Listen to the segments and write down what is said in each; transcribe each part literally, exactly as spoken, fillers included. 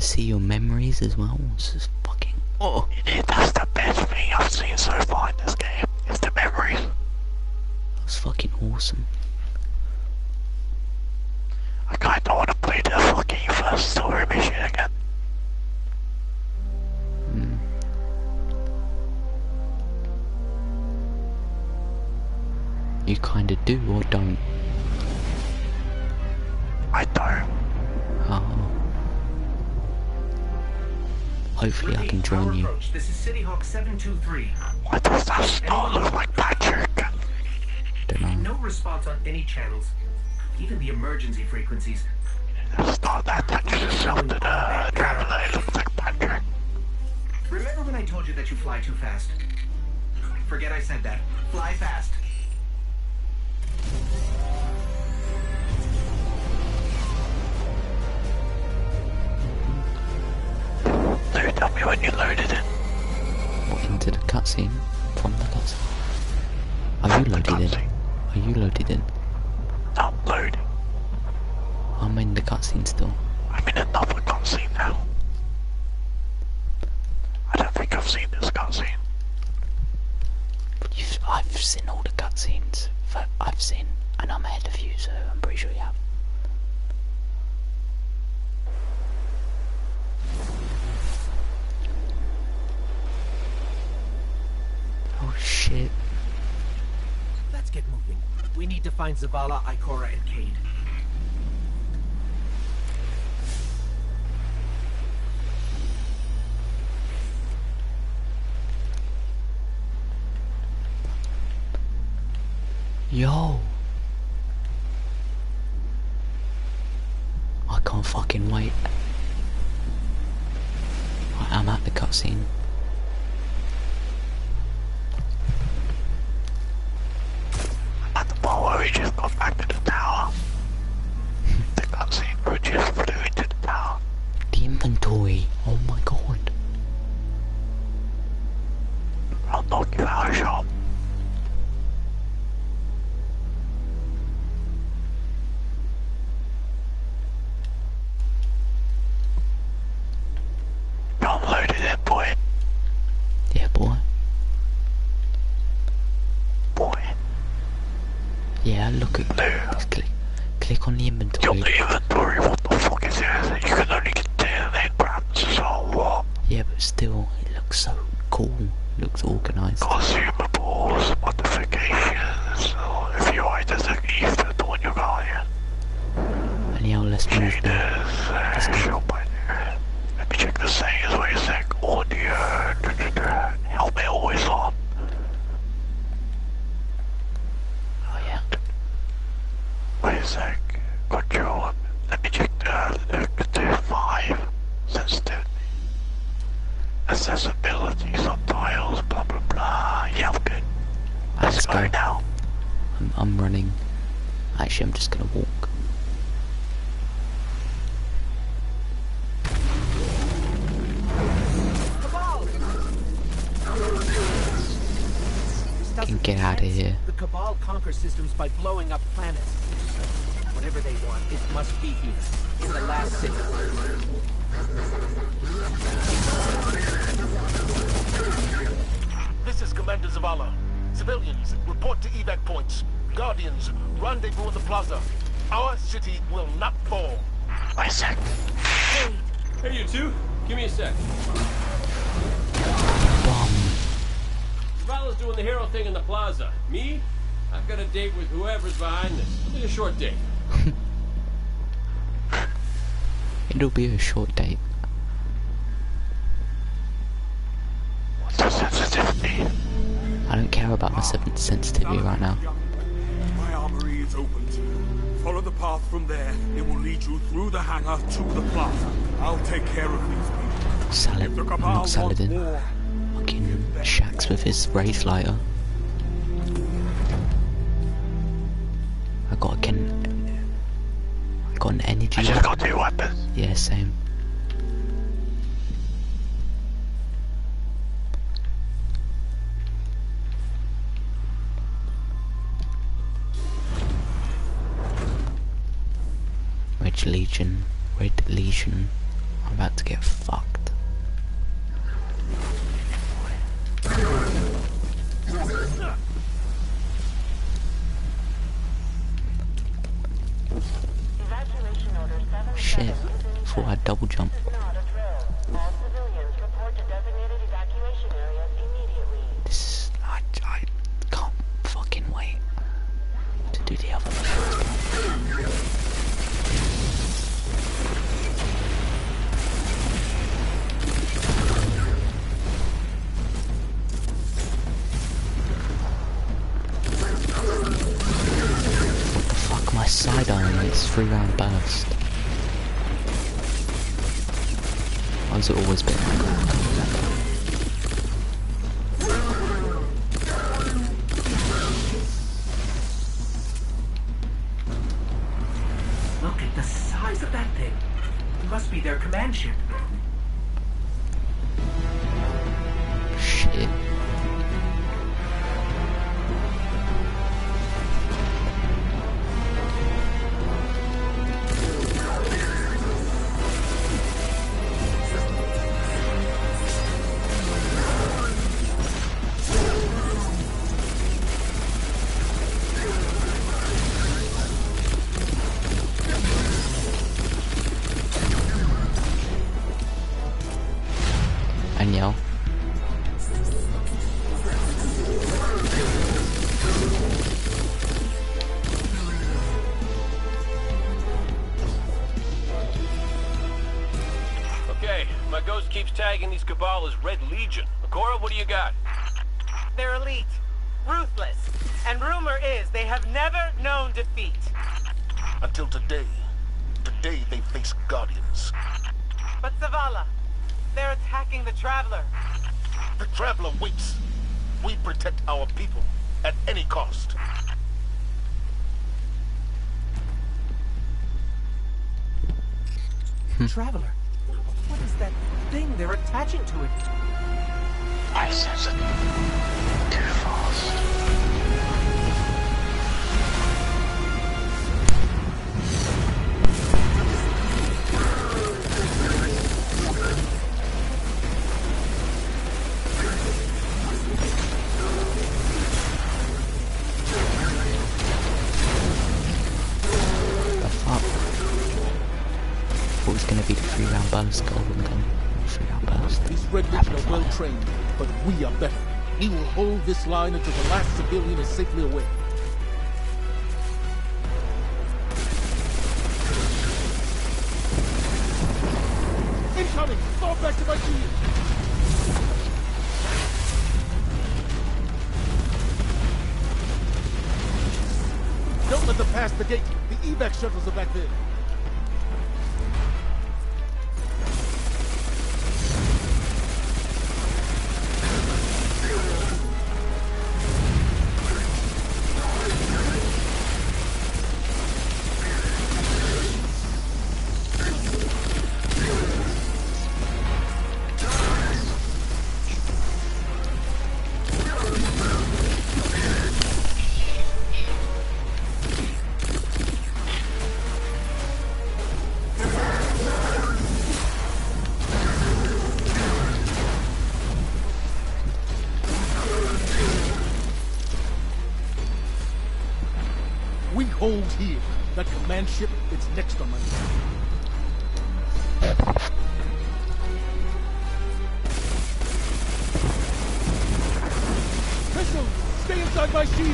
to see your memories as well. It's just fucking... Oh! Yeah, that's the best thing I've seen so far in this game. It's the memories. That was fucking awesome. I kinda wanna play the fucking first story mission again. Mm. You kinda do or don't? I don't. Oh. Hopefully I can join you. This is City Hawk seven two three. Why does that star look like Patrick? Don't know. No response on any channels. Even the emergency frequencies. It's not that Patrick itself to the traveler. It looks like Patrick. Remember when I told you that you fly too fast? Forget I said that. Fly fast. So tell me when you loaded it. What, into the cutscene? From the cutscene? Are you loaded in? Are you loaded in? Not loading. I'm in the cutscene still. I'm in another cutscene now. I don't think I've seen this cutscene. But you've, I've seen all the cutscenes that I've seen, and I'm ahead of you, so I'm pretty sure you have. Oh shit. Let's get moving. We need to find Zavala, Ikora, and Cade. Yo! I can't fucking wait. I am at the cutscene. I'm at the part where we just got back to the tower. The cutscene, we just flew into the tower. The inventory! Oh my god. I'll knock you out, shop. Downloaded it, boy. Yeah, boy. Boy. Yeah, look at... No. Just click, click on the Your inventory. inventory, what the fuck is this? You can only get ten grams, so what? Yeah, but still, it looks so cool. It looks organised. Consumables, modifications, or if you either the gift or the one you got here. Anyhow, let's move Shaders, now. uh, shop by there. Let me check the settings, wait a sec. Audio, helmet always on. Oh yeah. Wait a sec. Control. Let me check the, the, the five. Sensitivity. Accessibility, subtitles, blah blah blah. Yeah, I'm good. Let's, Let's go, go. now. I'm, I'm running. Actually, I'm just gonna walk. Can get out of here. The Cabal conquer systems by blowing up planets. Whatever they want, it must be here. In the last city. This is Commander Zavala. Civilians, report to evac points. Guardians, rendezvous in the plaza. Our city will not fall. Wait a sec. Hey, hey you two, give me a sec. Bomb. Zavala's doing the hero thing in the plaza. Me? I've got a date with whoever's behind this. It'll be a short date. It'll be a short date. What's the sensitivity? I don't care about my sen- sensitivity right now. My armory is open to you. Follow the path from there. It will lead you through the hangar to the plaza. I'll take care of these people. Salad. If the I'm Cabal not want Saladin. more, Fucking Shax with his wraith lighter. I got a can. I got an energy. I just got two weapons. Yeah, same. Red Legion. Red Legion. I'm about to get three round burst. Why has it always been like that? Look at the size of that thing. It must be their command ship. Shit. And yell. Okay, my ghost keeps tagging these Cabal as Red Legion. Ikora, what do you got? They're elite, ruthless, and rumor is they have never known defeat. Until today. Today they face Guardians. But Zavala, they're attacking the Traveler. The Traveler waits. We protect our people at any cost. Traveler. What is that thing they're attaching to it? I sense it. Too fast. The fuck? What was gonna be the three round burst golden gun? Three round burst. These Red Legion are well trained, but we are better. We will hold this line until the last civilian is safely away. Incoming! Fall back to my shield! Don't let them pass the gate. The evac shuttles are back there. We hold here. That command ship is next on my list. Pistol, stay inside my shield.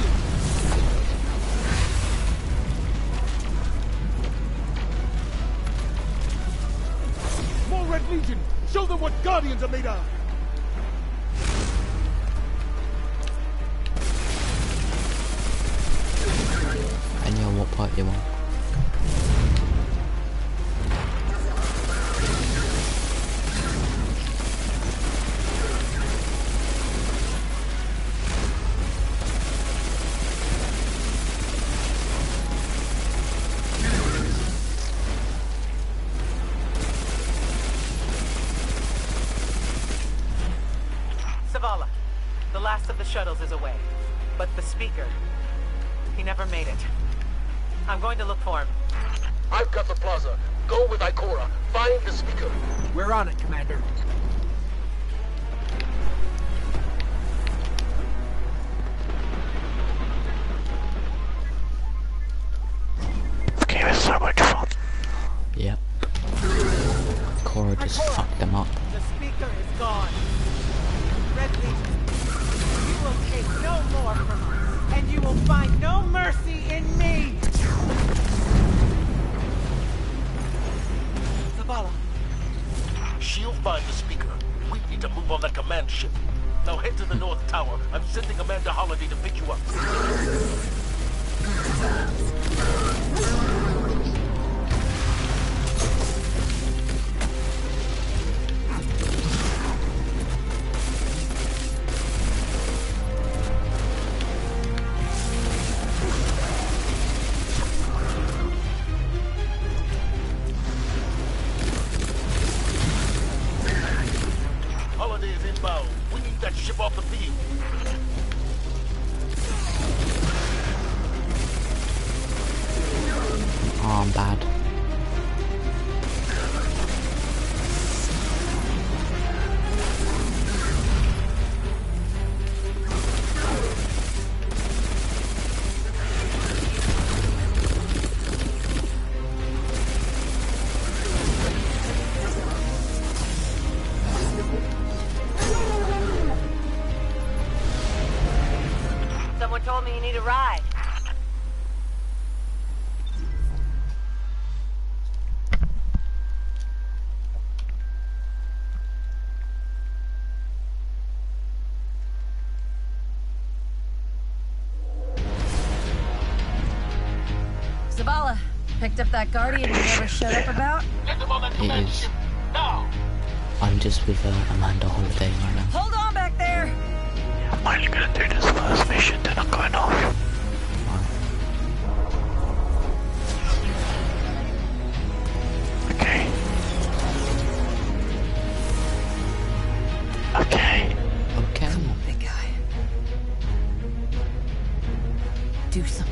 More Red Legion. Show them what Guardians are made of. And yell what part you want. Zavala, the last of the shuttles is away. But the speaker, he never made it. I'm going to look for him. I've got the plaza. Go with Ikora. Find the speaker. We're on it, Commander. This game is so much fun. Yep. Cora just Ikora, fucked them up. The speaker is gone. Red Legion, you will take no more from us, and you will find no mercy in me! Zavala. She'll find the speaker. We need to move on that command ship. Now head to the North Tower. I'm sending Amanda Holiday to pick you up. inbound. We need that ship off the field. Oh, I'm bad. Someone told me you need a ride. Zavala, picked up that Guardian you never showed up about? Get them on that It command is. ship. Now! I'm just with uh, Amanda Holiday right now. Hold on back there! I'm only gonna do this first mission, then I'm going off. Okay. Okay. Okay. Come on, big guy. Do something.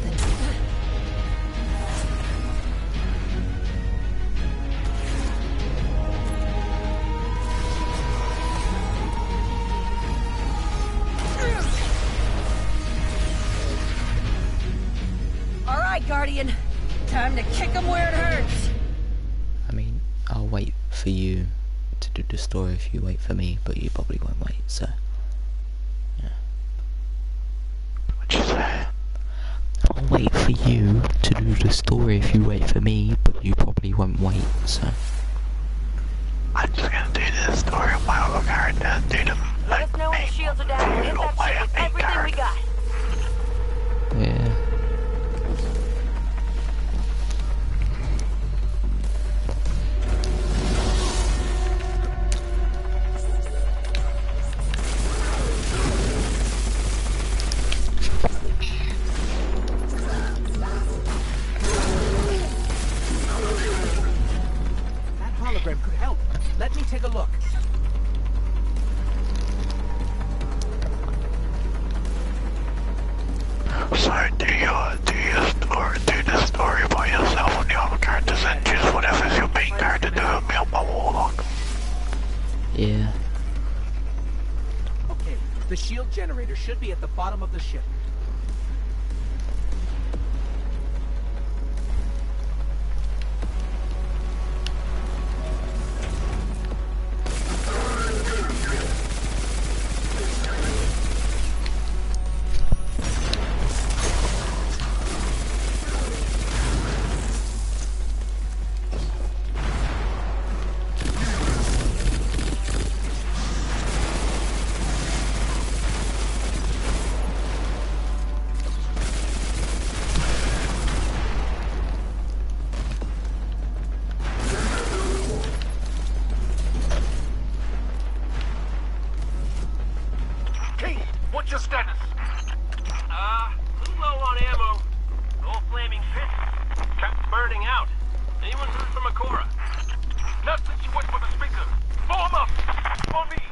All right, Guardian. Time to kick him where it hurts. I mean, I'll wait for you to do the story if you wait for me, but you probably won't wait, so... Yeah. What'd you say? I'll wait for you to do the story if you wait for me, but you probably won't wait, so... I'm just gonna do this story of my other character, do the Let like, us know when the main shields are one, down. We'll do hit all that my ship with main everything we character. got. Yeah. That hologram could help. Let me take a look. So do your do your story, do the story by yourself and the other characters, and choose whatever's your main character doing me on my warlock. Yeah. Okay, the shield generator should be at the bottom of the ship. Kate, what's your status? Uh, a little low on ammo. Old flaming pit. Kept burning out. Anyone heard from Akora? Not since you went for the speaker. Form up! For me!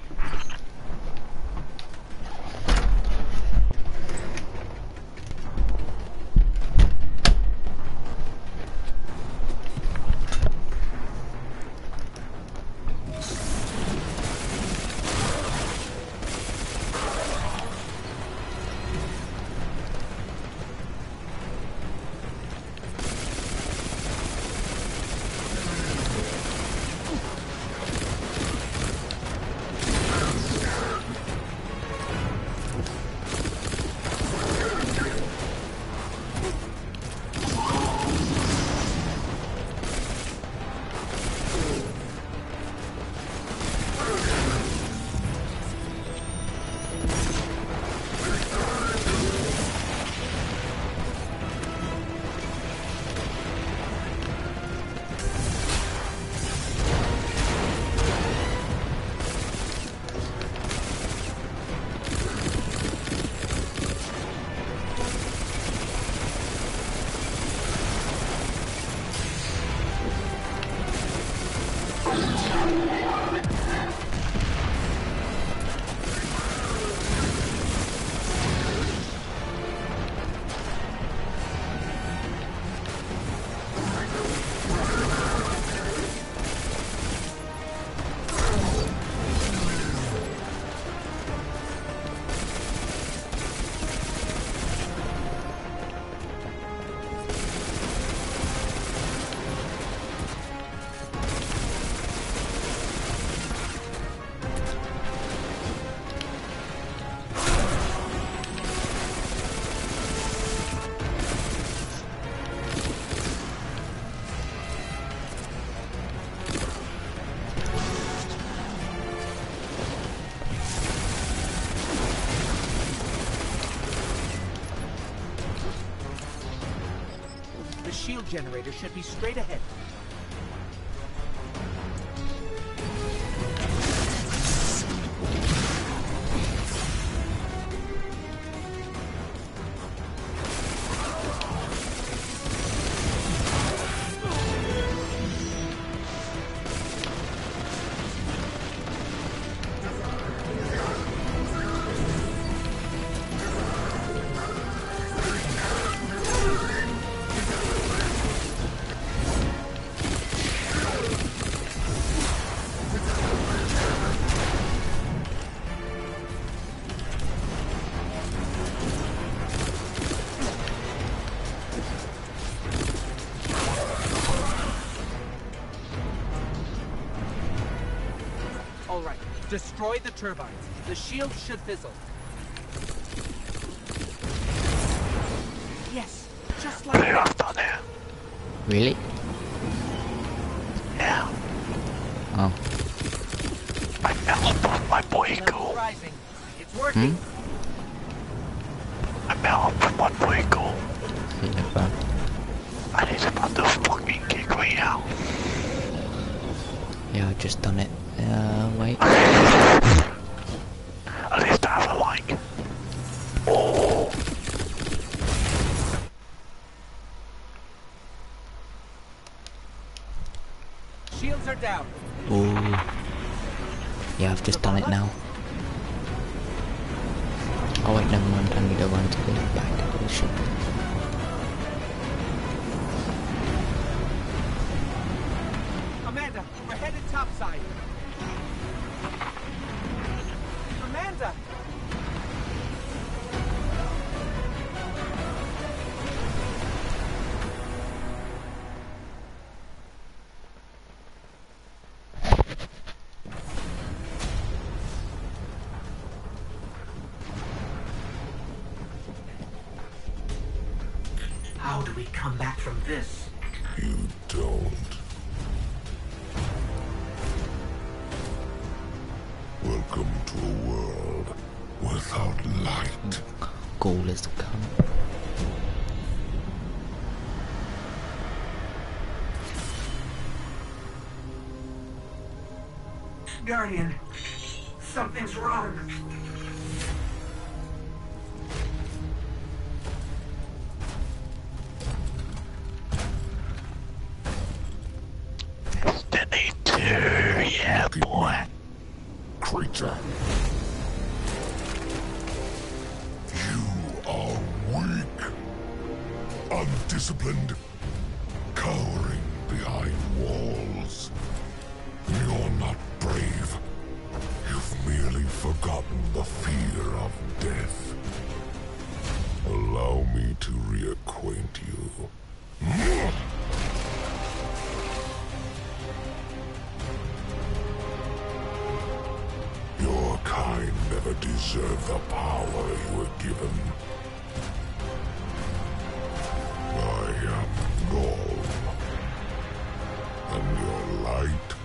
shield generator should be straight ahead. Alright, destroy the turbines. The shield should fizzle. Yes, just like They have done it. Really? Yeah. Oh. I fell off my vehicle. Rising. It's working. Hmm? I fell off my vehicle. Yeah, bro. And he's about to fucking kick me out. Yeah, I just done it. Uh, wait. At least I have a like. Oh. Shields are down. Ooh. Yeah, I've just done it now. Oh wait, never mind. I need to run to the back of the ship. Amanda, we're headed topside. Amanda! How do we come back from this? You don't. Welcome to a world without light. Ghoul is the cunt. Guardian, something's wrong. Destiny two, yeah boy. Creature. You are weak, undisciplined, cowering behind walls. You're not brave. You've merely forgotten the fear of death. Allow me to reacquaint you. Your kind never deserved the power you were given. I am Gaul, and your light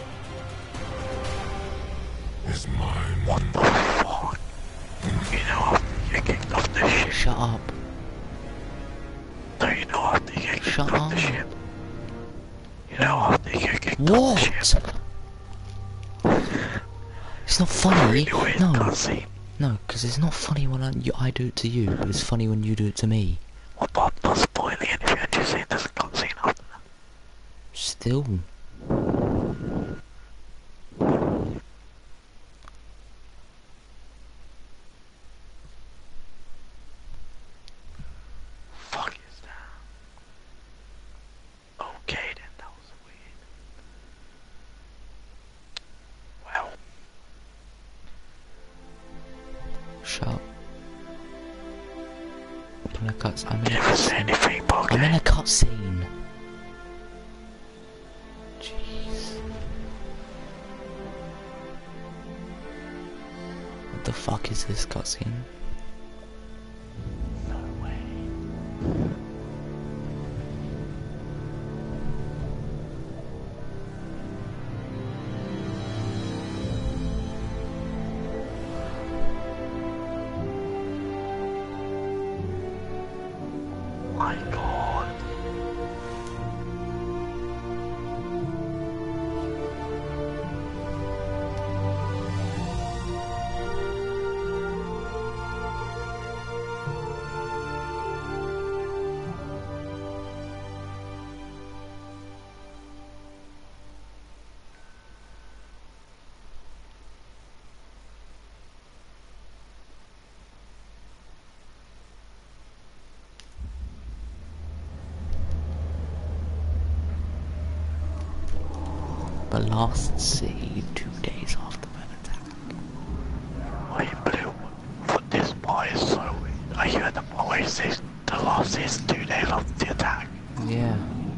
is mine. What the fuck? You know I'm kicking off the ship. Shut up. No, you know I'm kicking Shut off the up. ship. You know I'm kicking off the What? ship. It's not funny. Really weird No. cutscene. No, because it's not funny when I, you, I do it to you, but it's funny when you do it to me. Well, I'm not spoiling anything. I'm just saying there's a cutscene after that. Still. Fuck is that? Okay then, that was weird. Well, Shut up. I'm in a cut. I'm in a never say cutscene. anything, but okay. I'm in a cutscene. Jeez. What the fuck is this cutscene? No way. My god. the last city two days after an attack. Wait, Blue, what this part is so weird. Are you at the part where it says the last is two days after the attack? Yeah.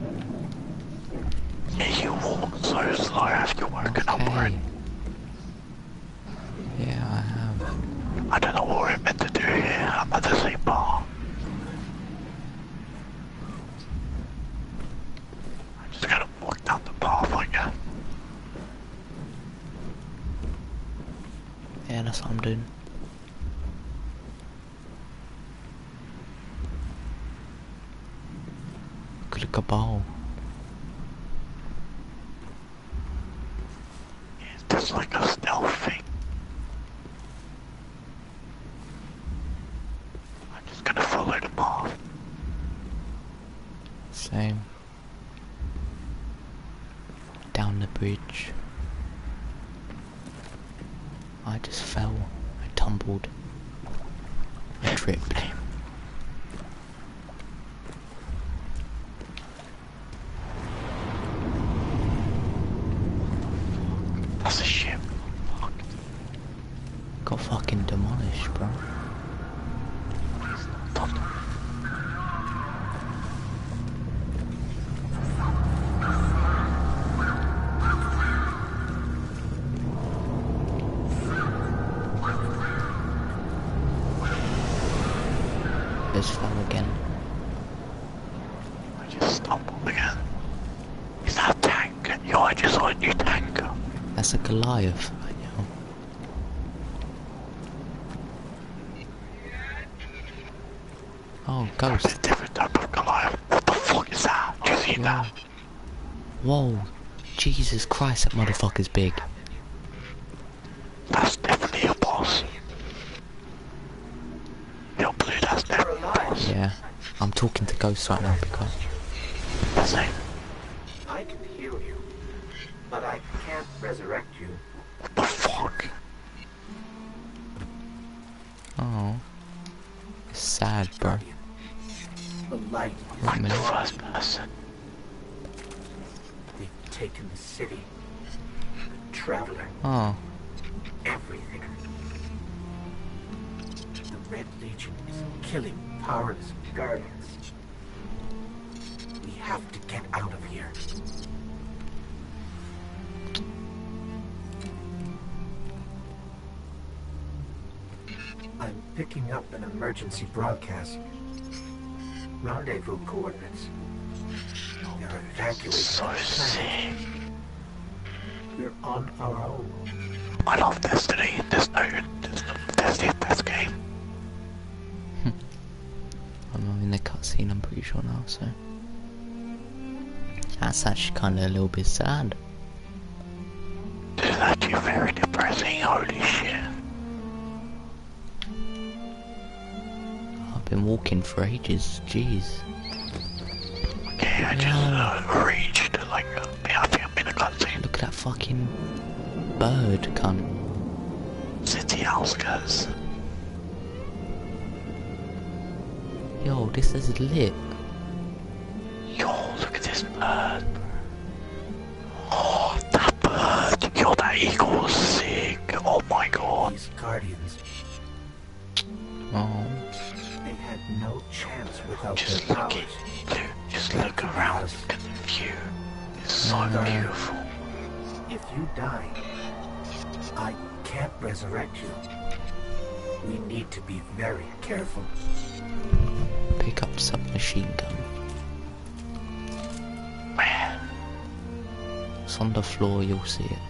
Yeah, you walk so slow after working up for it. Okay. Yeah, I have. I don't know what we're meant to do here. I'm at the same bar. I just gotta walk down the path, I guess. Yeah, that's what I'm doing. Click a ball. It's just like a stealth thing. I'm just gonna follow the path. Same. Down the bridge. I just fell. I tumbled. I tripped. That's a ship. Fuck. Got fucking demolished, bro. Stop. Just fell again. I just stumbled again. Is that a tank? Yo, I just saw a new tank. That's a Goliath. I know. Oh, That's ghost. a different type of Goliath. What the fuck is that? Do you see Yeah. that? Whoa. Jesus Christ, that motherfucker's big. That's definitely a boss. Yo, Blue, that's definitely a boss. Yeah. I'm talking to ghosts right now because... Same. I can heal you, but I can't resurrect you. What the fuck? Oh. It's sad, bro. The light is Like the minute. first person. They've taken the city, the traveler, Oh. everything. The Red Legion is killing powerless guardians. We have to get out of here. I'm picking up an emergency broadcast. Rendezvous coordinates. They're evacuating So the planet. sick. We're on our own. I love Destiny. There's no, there's no Destiny in this game. I'm not in the cutscene, I'm pretty sure now, so... That's actually kinda a little bit sad. This is actually very depressing. Holy shit. I've been walking for ages, jeez. Okay, I just uh, reached like uh, yeah, I think I'm in a cutscene. Look at that fucking bird, cunt. City outskirts. Yo, this is lit. Yo, look at this bird. Oh, that bird. Yo, that eagle was sick. Oh my god. These guardians, Oh. they had no chance without Just their look powers. at, dude, just look around. Look at the view. It's so beautiful. If you die, I can't resurrect you. We need to be very careful. Pick up some machine gun. Man, It's on the floor, you'll see it.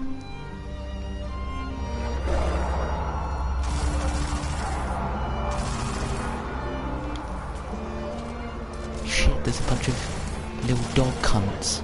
Shit, there's a bunch of little dog cunts.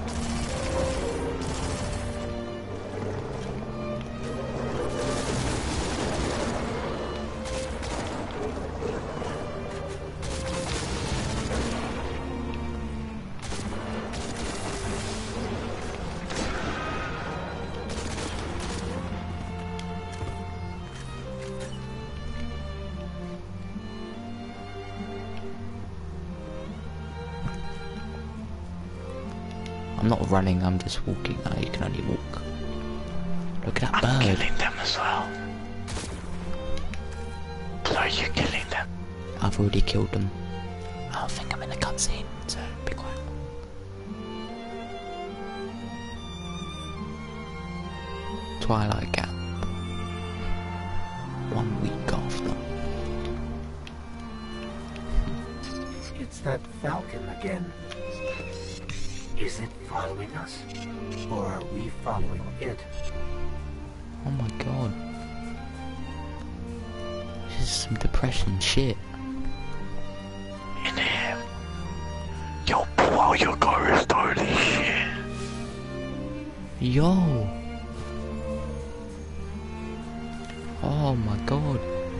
I'm not running, I'm just walking. Oh, you can only walk. Look at that I'm bird. killing them as well. So you're killing them? I've already killed them. I think I'm in a cutscene, so be quiet. Twilight Gap. One week after. It's that falcon again. Is it following us? Or are we following it? Oh my god. This is some depression shit. In here. Yo, pull out your ghost, holy shit. Yo! Oh my god.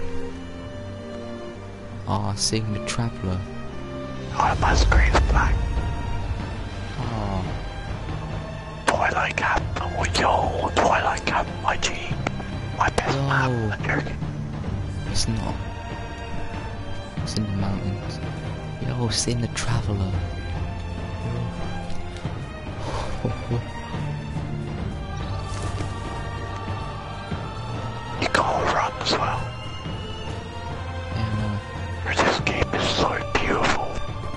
Ah, oh, seeing the Traveller. Oh, my screen's black. Oh. Twilight Gap. Oh, yo, Twilight Gap, my G. My best Yo. map. I'm joking. It's not. It's in the mountains. Yo, seeing the Traveller. You can't run as well. Yeah, no. This game is so beautiful.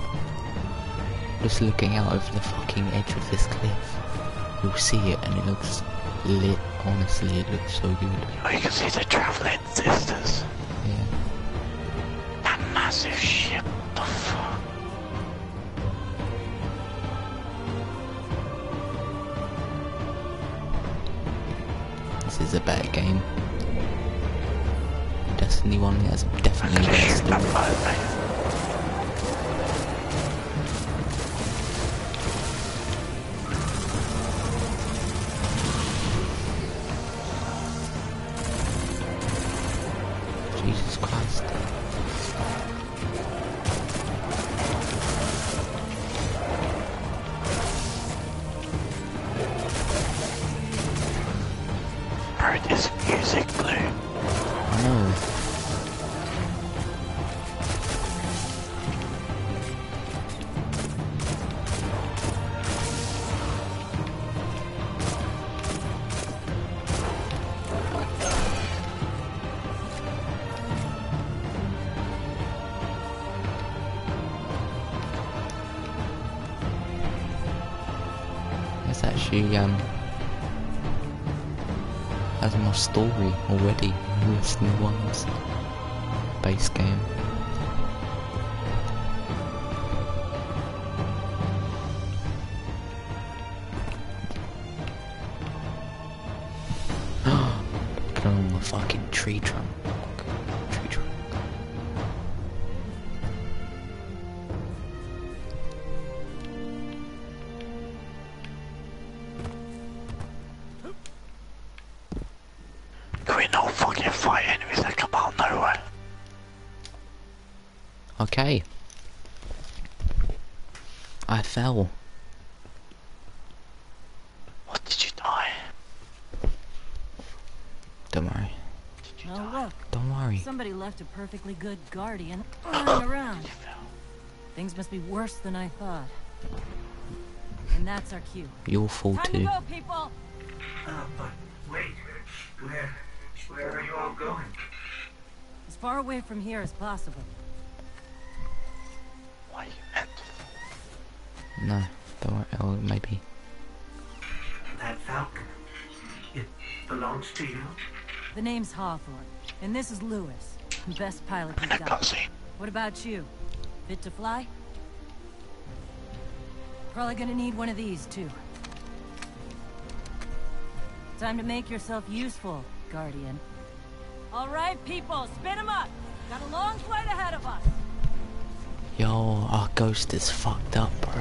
Just looking out over the fucking edge of this cliff. You'll see it and it looks lit. Honestly, it looks so good. Oh, you can see the traveling sisters. Yeah. That massive ship. What the fuck? This is a better game. Destiny one has definitely a better story. That bird, mate. Jesus Christ. Heard this music, Blue. I know. It's actually um has more story already in this new one's base game. Look at the fucking tree trunk. Tree trunk. Can we not fucking fight enemies that come out of nowhere? Okay. I fell. What, did you die? Don't worry. Did you Oh, die? look. Don't worry. Somebody left a perfectly good guardian running around. Things must be worse than I thought. And that's our cue. You'll fall Time to too. go, people! Uh, but wait. Where, where are you all going? As far away from here as possible. Why you meant? No, don't worry. Oh, maybe. That falcon. It belongs to you? The name's Hawthorne, and this is Lewis, best pilot In he's a got. cutscene. What about you? Fit to fly? Probably gonna need one of these, too. Time to make yourself useful, Guardian. All right, people, spin 'em up! Got a long flight ahead of us! Yo, our ghost is fucked up, bro.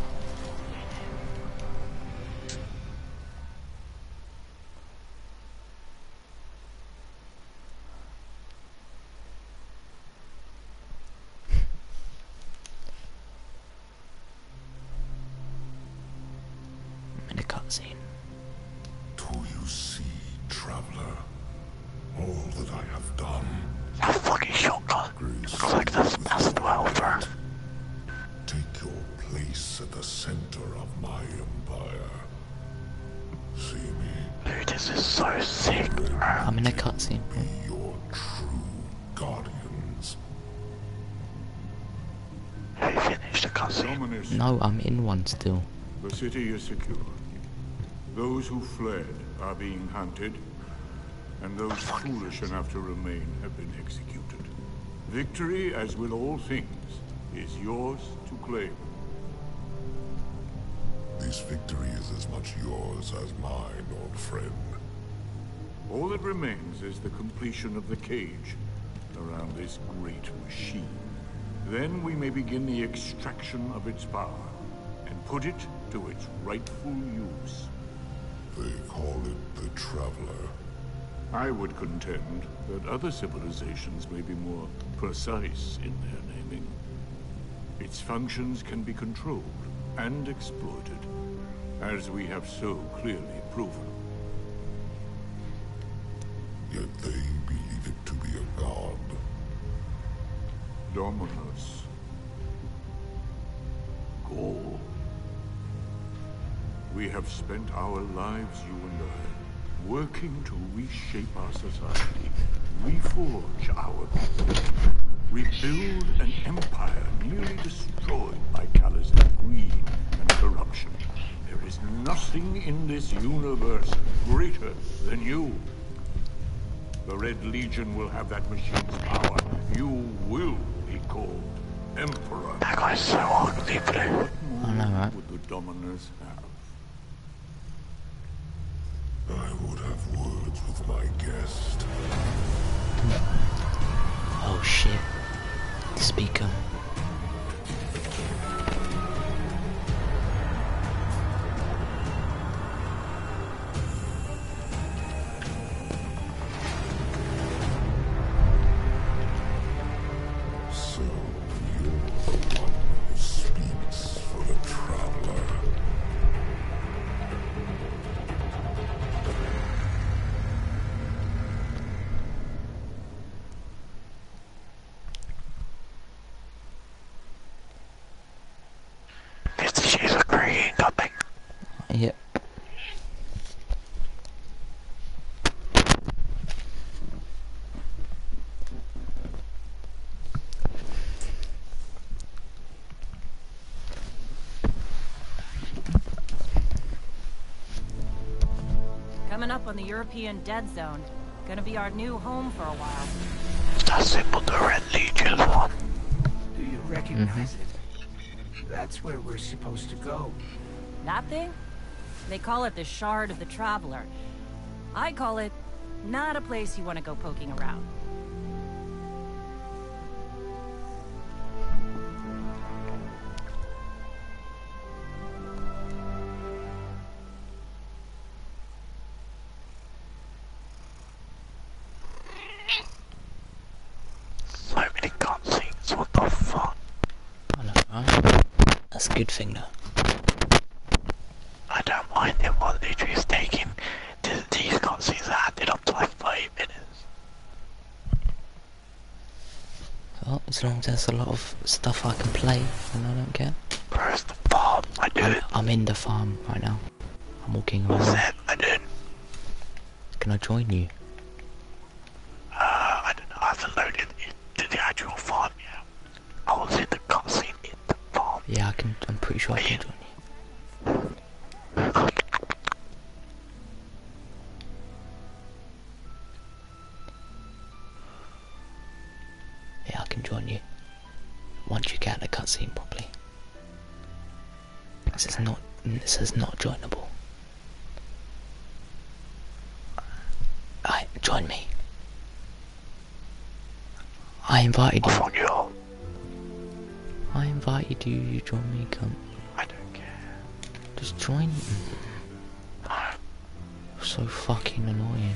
I'm in a cutscene. Do you see, traveler, all that I have done? That fucking shotgun. Grace Looks like that's past twelve, bro. Take your place at the center of my empire. sick, bro. I'm in a cutscene. Be your true guardians. Have you finished the cutscene? Dominus, No, I'm in one still. the city is secure. Those who fled are being hunted, and those foolish enough to remain have been executed. Victory, as with all things, is yours to claim. This victory is as much yours as mine, old friend. All that remains is the completion of the cage around this great machine. Then we may begin the extraction of its power and put it to its rightful use. They call it the Traveler. I would contend that other civilizations may be more precise in their naming. Its functions can be controlled and exploited, as we have so clearly proven. Yet they believe it to be a god. Dominus. Gaul. We have spent our lives, you and I, working to reshape our society, reforge our people, rebuild an empire nearly destroyed by Callus's greed and corruption. There is nothing in this universe greater than you. The Red Legion will have that machine's power. You will be called Emperor. That guy's so ugly, bro. What I know, right? would the Dominers have? I would have words with my guest. Oh shit. The speaker. So you're the one who speaks for the Traveler. Fifty Shades of Grey coming. Yep. Coming up on the European Dead Zone. Gonna be our new home for a while. That's simple, the Red Legion one. Do you recognize it? That's where we're supposed to go. That thing? They call it the Shard of the Traveler. I call it not a place you want to go poking around. So many cutscenes, what the fuck? I know, right? That's a good thing though. I don't mind it while literally is taking th these cutscenes that added up to like five minutes. Well, as long as there's a lot of stuff I can play, then I don't care. Where's the farm? I do I'm, it. I'm in the farm right now. I'm walking What's around. that? I do it. Can I join you? Uh, I don't know. I haven't loaded into the actual farm yet. I was in the cutscene in the farm. Yeah, I can. I'm pretty sure I can join you. Yeah, I can join you. Once you get the cutscene properly. This is not. This is not joinable. Alright, join me. I invited you. What's on your? I invited you. You join me. Come. I don't care. Just join. So fucking annoying.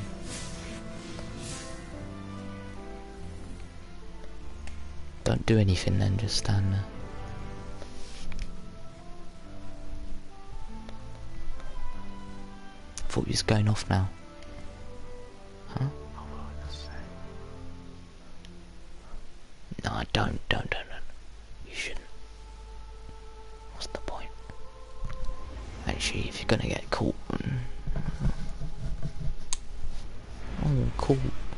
Don't do anything then, just stand there. I thought you was going off now. Huh? No, don't, don't, don't, don't. You shouldn't. What's the point? Actually, if you're gonna get caught, mm, cool.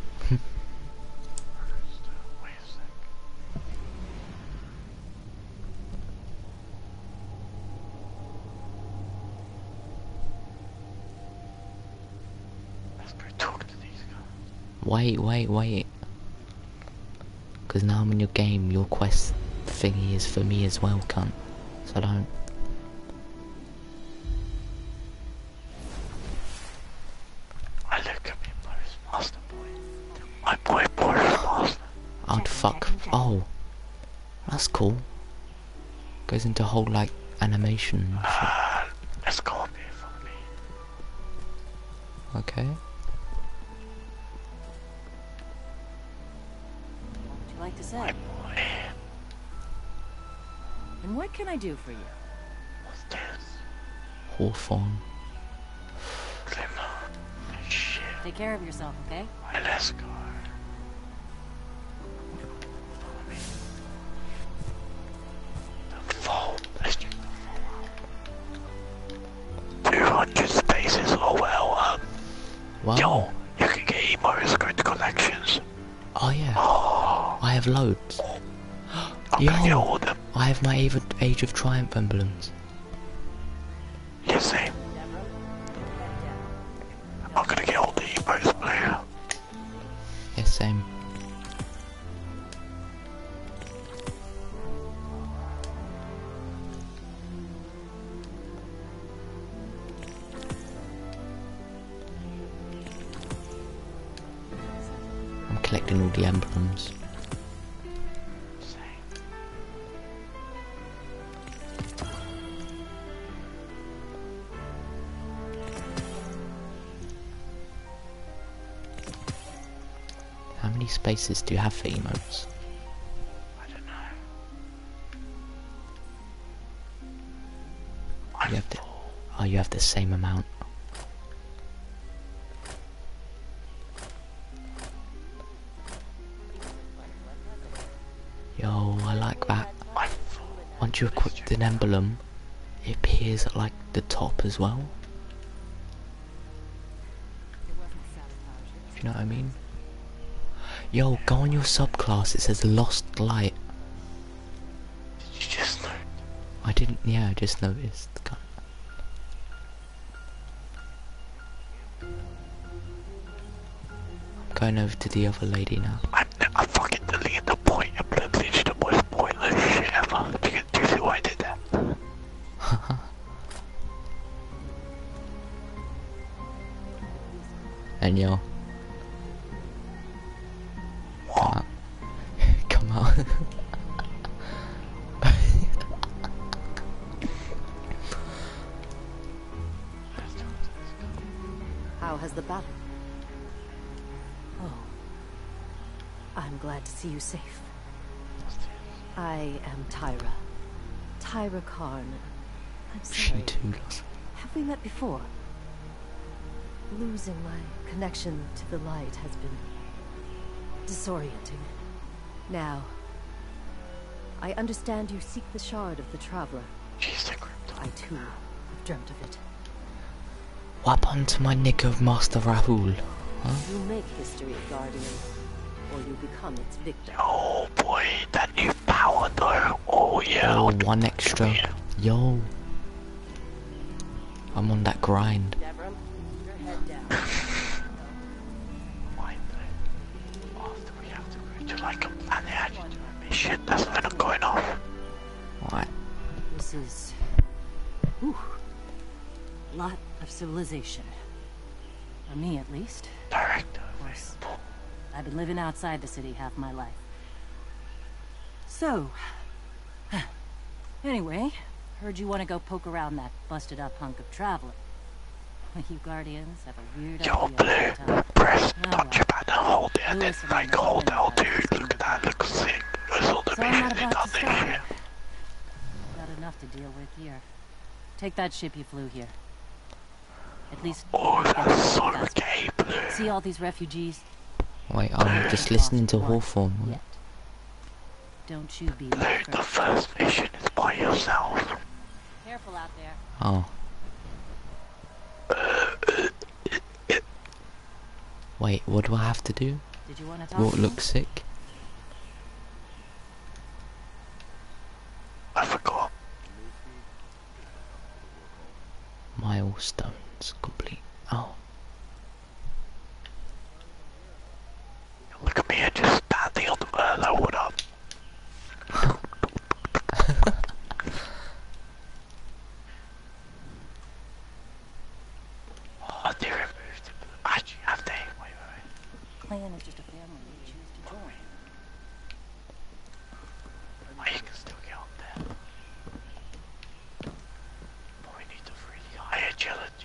Wait a sec. Let's go talk to these guys. Wait, wait, wait. Because now I'm in your game, your quest thingy is for me as well, cunt. So don't. I look at me, Boris Master Boy. My boy Boris Master. I'd fuck. Oh. That's cool. Goes into whole, like, animation and shit. Uh, let's go up here for me. Okay. What would you like to say? My boy. And what can I do for you? What's this? Hawthorne. Glimmer. Shit. Take care of yourself, okay? My let's go. The vault. Let's check the vault. two hundred spaces. Oh well. Um, Wow. Yo, you can get emotes, go to collections. Oh yeah. Oh, I have loads. I'm gonna get Yo. all of them. I have my Age of, Age of Triumph emblems. Yeah, same. I'm gonna get all the emotes, player. Yeah, same. I'm collecting all the emblems. How many spaces do you have for emotes? I don't know. You have the, oh, you have the same amount. Yo, I like that. I'm full. Once you equip an emblem, it appears at like the top as well. If you know what I mean. Yo, go on your subclass, it says Lost Light. Did you just know? I didn't, yeah, I just noticed. God. I'm going over to the other lady now. I'm, I'm fucking deleting the point. I'm literally the most pointless shit ever. Do you, do you see why I did that? And yo. Come out. Come out. How has the battle? Oh. I'm glad to see you safe. I am Tyra. Tyra Karn. I'm She sorry. too. Have we met before? Losing my connection to the light has been disorienting. Now, I understand you seek the shard of the Traveler. She's the crypto. I too have dreamt of it. What happened to my nigga Master Rahul? Huh? You make history, Guardian, or you become its victim. Oh boy, that new power though. Oh yeah. Oh, one extra. Yo. I'm on that grind. Devram, your head down. Why though? After we have to go to like a planet actually do a mission, that's when I'm going off. Alright. This is... Ooh. Lot of civilization. For me, at least. Director. Of course. I've been living outside the city half my life. So... Anyway, heard you want to go poke around that busted up hunk of Traveler. You Guardians have a weird Yo, idea Blue, of time. press Oh, touch well. button, hold it, and then Lewis and like I know hold nothing L about two, this look at that, looks sick. There's all the So I'm mission not they about done to this stop. shit. Got enough to deal with here. Take that ship you flew here. At least... Oh, you can that's so go faster. gay, Blue. See all these refugees? Wait, I'm just listening to Hawthorne. Yet. Don't you be Blue, my the first. first mission is by yourself. Careful out there. Oh. Wait, what do I have to do? Did you want to talk What to me? looks sick? I forgot. Milestones complete. Oh. Look at me, I just standing on the uh, what up? Oh, they removed it. Actually, have they? Wait, wait, wait. Clan is just a family you choose to join. Oh, you can still get up there. But we need to really high agility.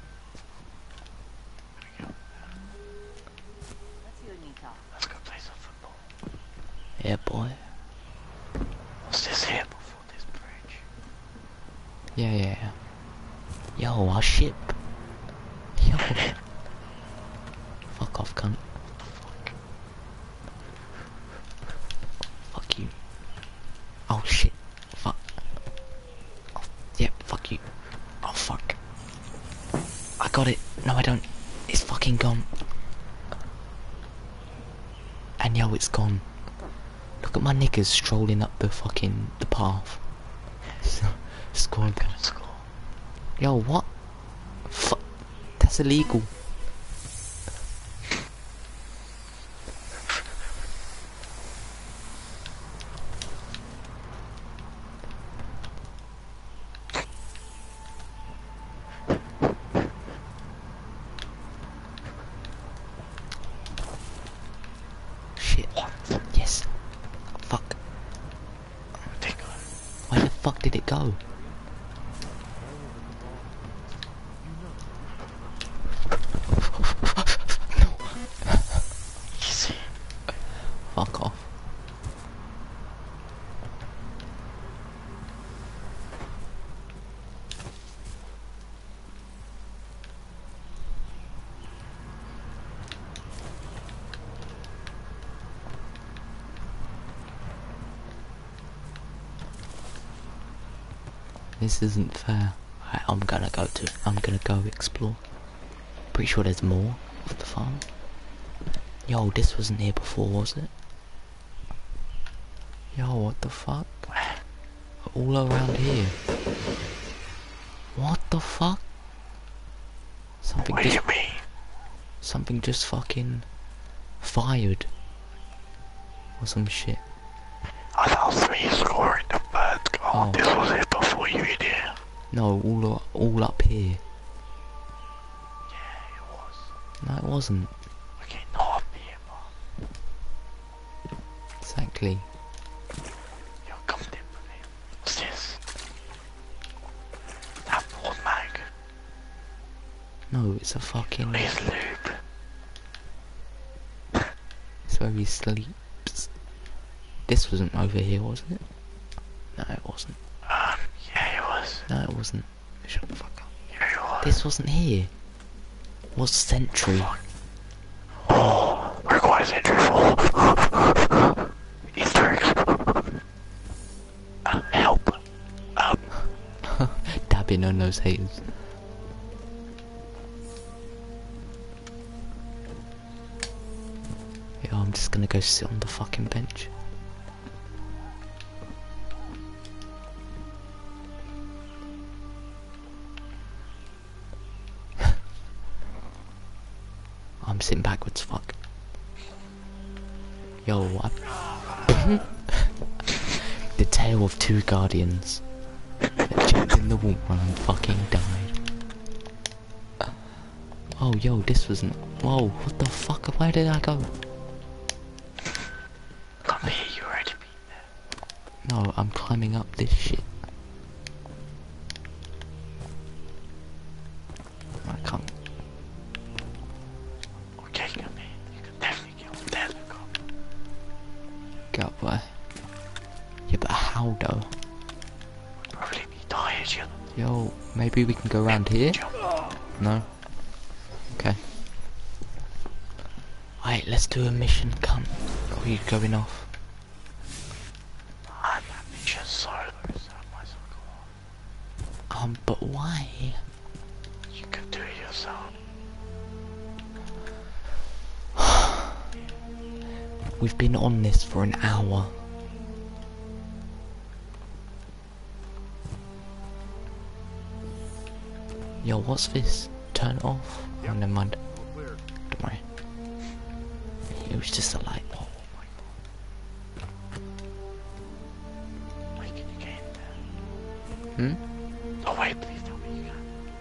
There we go. Let's hear you talk. Let's go play some football. Yeah, boy. Was this here before this bridge? Yeah, yeah, yeah. Yo, our ship. Yo. Fuck off, cunt. Fuck you. Oh shit. Fuck. Oh, yeah, fuck you. Oh fuck. I got it. No, I don't. It's fucking gone. And yo, it's gone. Look at my niggas strolling up the fucking the path. Squad. Gonna score. Yo, what? Fuck. That's illegal. Shit. What? Yes. Fuck. Ridiculous. Where the fuck did it go? Easy. Fuck off. This isn't fair. Right, I'm gonna go to. I'm gonna go explore. Pretty sure there's more of the farm. Yo, this wasn't here before, was it? Yo, what the fuck? All around here. What the fuck? Something What do just. you mean? Something just fucking fired. Or some shit. I thought three scoring the bird goal. Oh. This was it before you in here. No, all up, all up here. Yeah, it was. No, it wasn't. Okay, not up here, man. Exactly. Yo, come in with me. What's this? That board mag. No, it's a fucking. Please loop. It's where he sleeps. This wasn't over here, was it? No, it wasn't. Um, yeah, it was. No, it wasn't. Shut the fuck up. Yeah, it was. This wasn't here. Was Sentry? Oh, requires entry for Easter eggs. Uh, help. Um, Dabbing on those haters. Yo, I'm just gonna go sit on the fucking bench. I'm sitting backwards, fuck. Yo, what? The tale of two guardians that jumped in the water and fucking died. Oh, yo, this wasn't. Whoa, what the fuck? Where did I go? come here, you already been there. No, I'm climbing up this shit. I can't. Okay, come here. You can definitely get up there, look up. Get up there. Yeah, but how though? Would probably be tired, you Yo, maybe we can go around here? jump. No? Okay. Alright, let's do a mission, cunt. Or are you going off? I'm that mission solo, so I might as well go on. Um, but why? You can do it yourself. We've been on this for an hour. Yo, what's this? Turn it off? Yep. Oh, never mind. Don't worry. It was just a light bulb. Oh my god. Wait, can you get in there? Hmm? Oh wait, please tell me you can.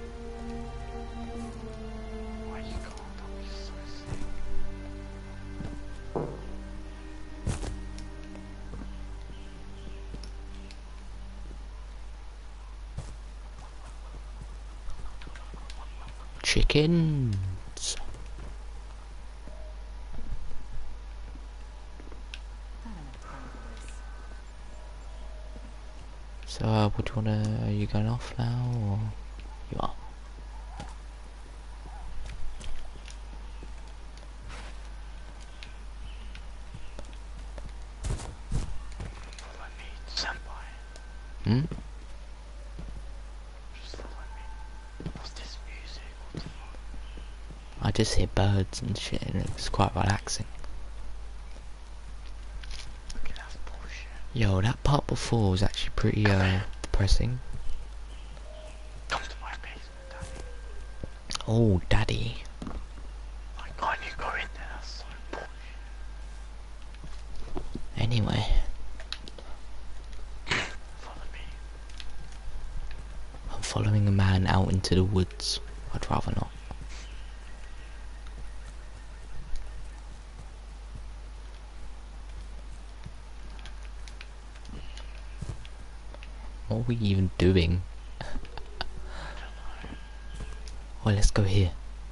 Why you can't? I'll be so sick. Chickens. So, uh, what do you wanna? Are you going off now, or you are? Follow me, senpai. Hmm. I just hear birds and shit, and it's quite relaxing. Okay, that's bullshit. Yo, that part before was actually pretty uh, depressing. Come to my basement, Daddy. Oh, Daddy. Why can't you go in there? That's so bullshit. Anyway. Follow me. I'm following a man out into the woods. I'd rather not. What are we even doing? Oh, let's go here.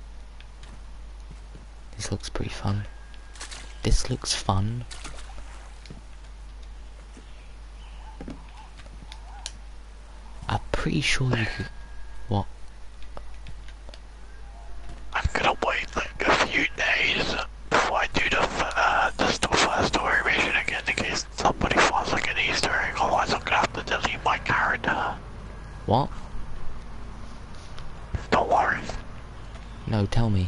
This looks pretty fun. This looks fun. I'm pretty sure you could... What? I'm gonna wait like a few days before I do the uh, the sto first story mission again in case somebody finds like an Easter egg. Otherwise, I'm gonna have to delete my character. What? Don't worry. No, tell me.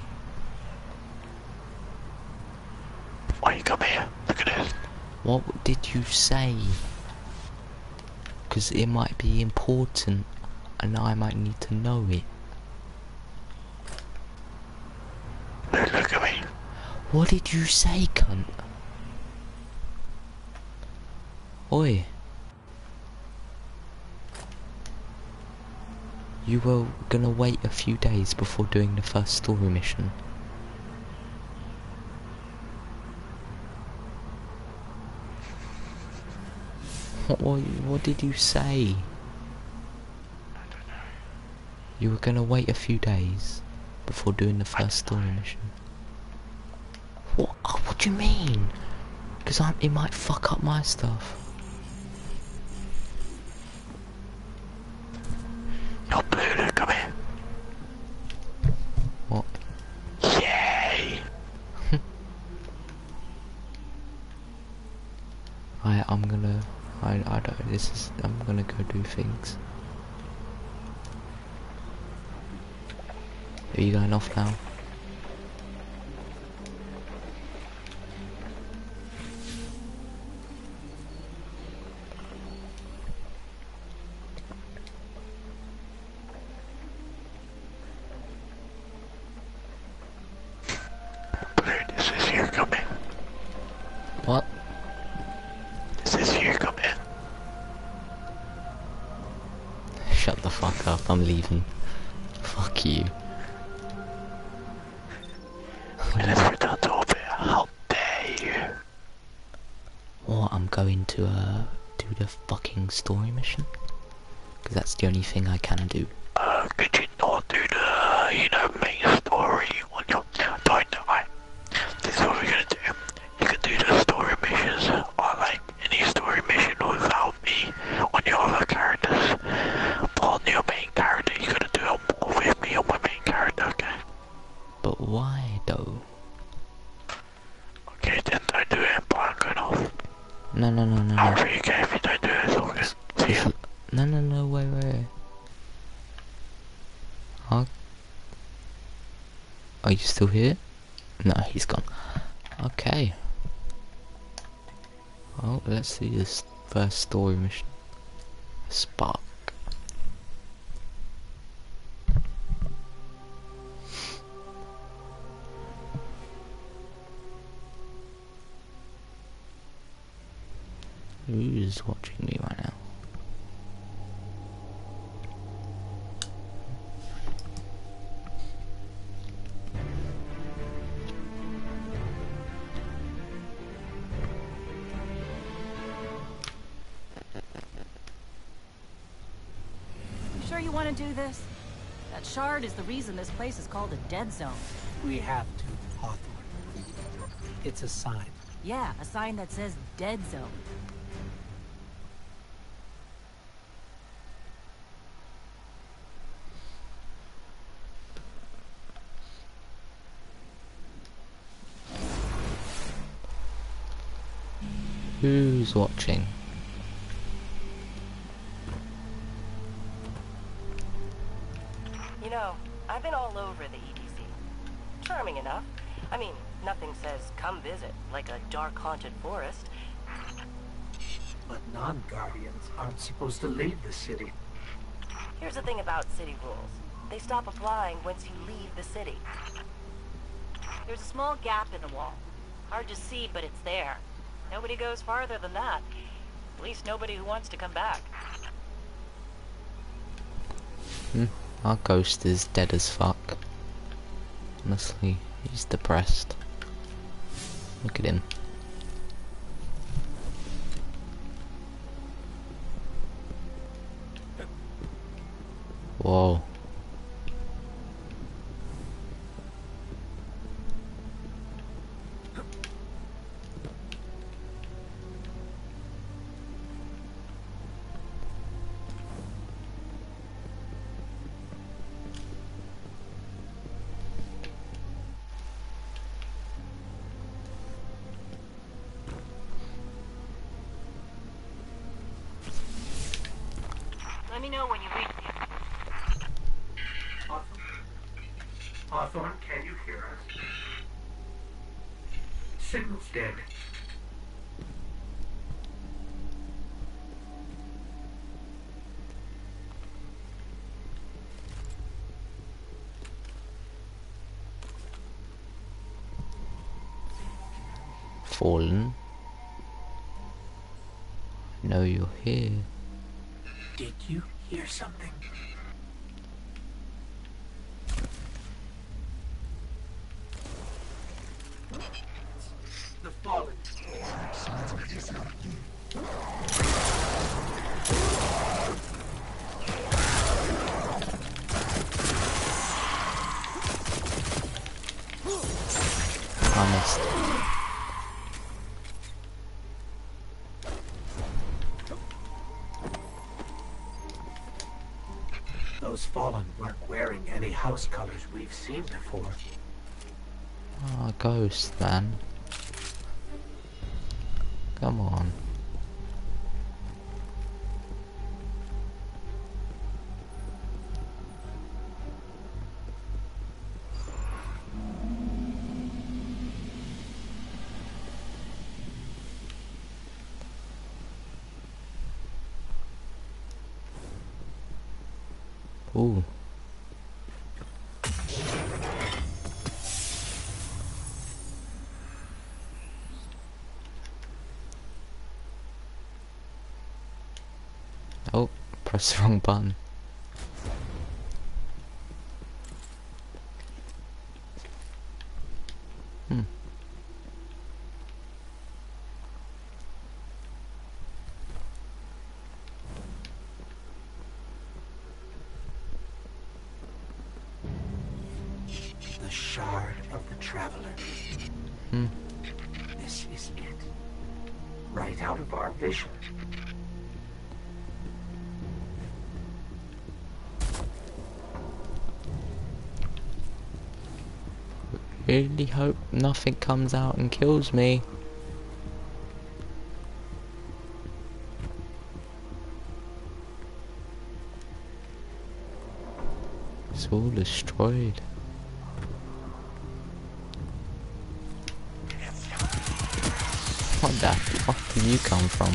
Why you come here? Look at this. What did you say? Because it might be important and I might need to know it. Look, look at me. What did you say, cunt? Oi. You were gonna wait a few days before doing the first story mission. What, what, what did you say? I don't know. You were gonna wait a few days before doing the first story mission. What? Oh, what do you mean? Because I'm, it might fuck up my stuff. Yo, Blue, come here. What? Yay! I, I'm gonna, I, I don't, this is, I'm gonna go do things. Are you going off now? Blue, this is you, come here. What? This is you, come here. Shut the fuck up, I'm leaving. Fuck you. Let's return to over here. How dare you? Or I'm going to uh, do the fucking story mission. Because that's the only thing I can do. Uh, could you not do the, you know, main story on your... Don't know, right? This is what we're gonna do. You can do the story missions, or like any story mission without me on your other characters. But on your main character, you gotta do it more with me on my main character, okay? But why though? Okay, then don't do it, but I'm going off. No, no, no, no, I'll no. really care if you don't do it, it's all good. See ya. No, no, no, wait, wait. Huh? Are you still here? No, he's gone. Okay. Well, let's see this first story mission. Spark. Who's watching me right now? You sure you want to do this? That shard is the reason this place is called a dead zone. We have to, Hawthorne. It's a sign. Yeah, a sign that says dead zone. Who's watching? You know, I've been all over the E D C. Charming enough. I mean, nothing says come visit, like a dark haunted forest. But non-Guardians aren't supposed to leave the city. Here's the thing about city rules. They stop applying once you leave the city. There's a small gap in the wall. Hard to see, but it's there. Nobody goes farther than that. At least nobody who wants to come back. Hmm. Our ghost is dead as fuck. Honestly, he's depressed. Look at him. Whoa. Let me know when you reach me. Hawthorne? Hawthorne, can you hear us? Signal's dead. Fallen. I know you're here. Did you hear something? The Fallen. Honest. Those Fallen weren't wearing any house colors we've seen before. Oh, ghost, man. Come on. Ooh. Oh, press the wrong button. Hmm. The Shard of the Traveler. Hmm. This is it. Right out of our vision. Really hope nothing comes out and kills me. It's all destroyed. What the fuck did you come from?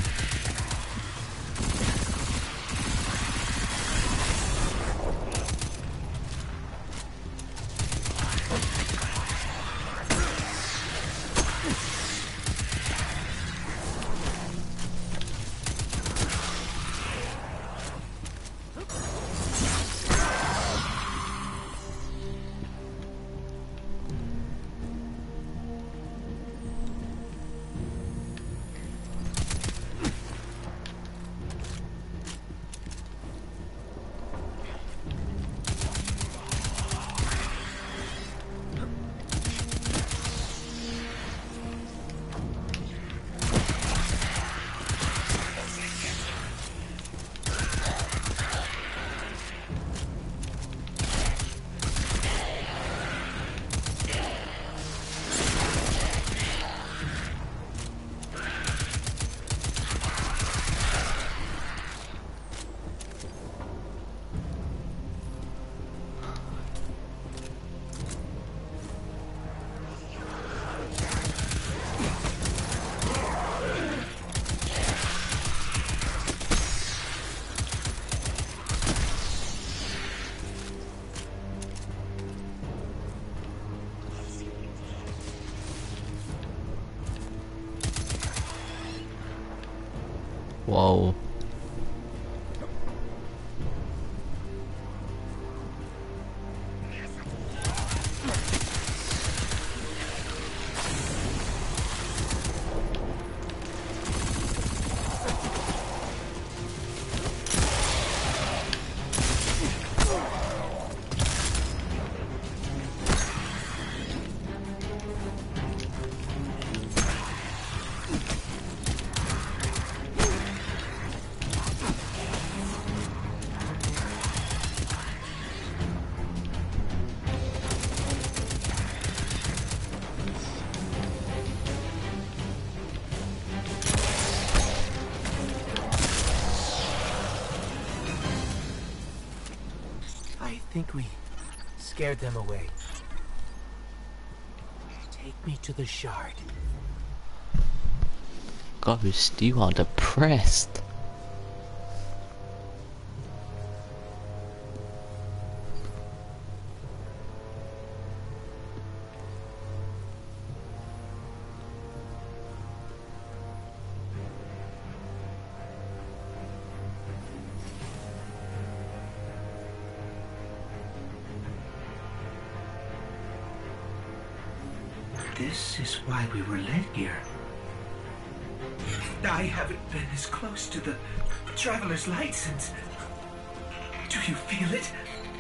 Whoa. I think we scared them away. Take me to the shard. Ghost, you are depressed. This is why we were led here. I haven't been as close to the Traveler's Light since... Do you feel it?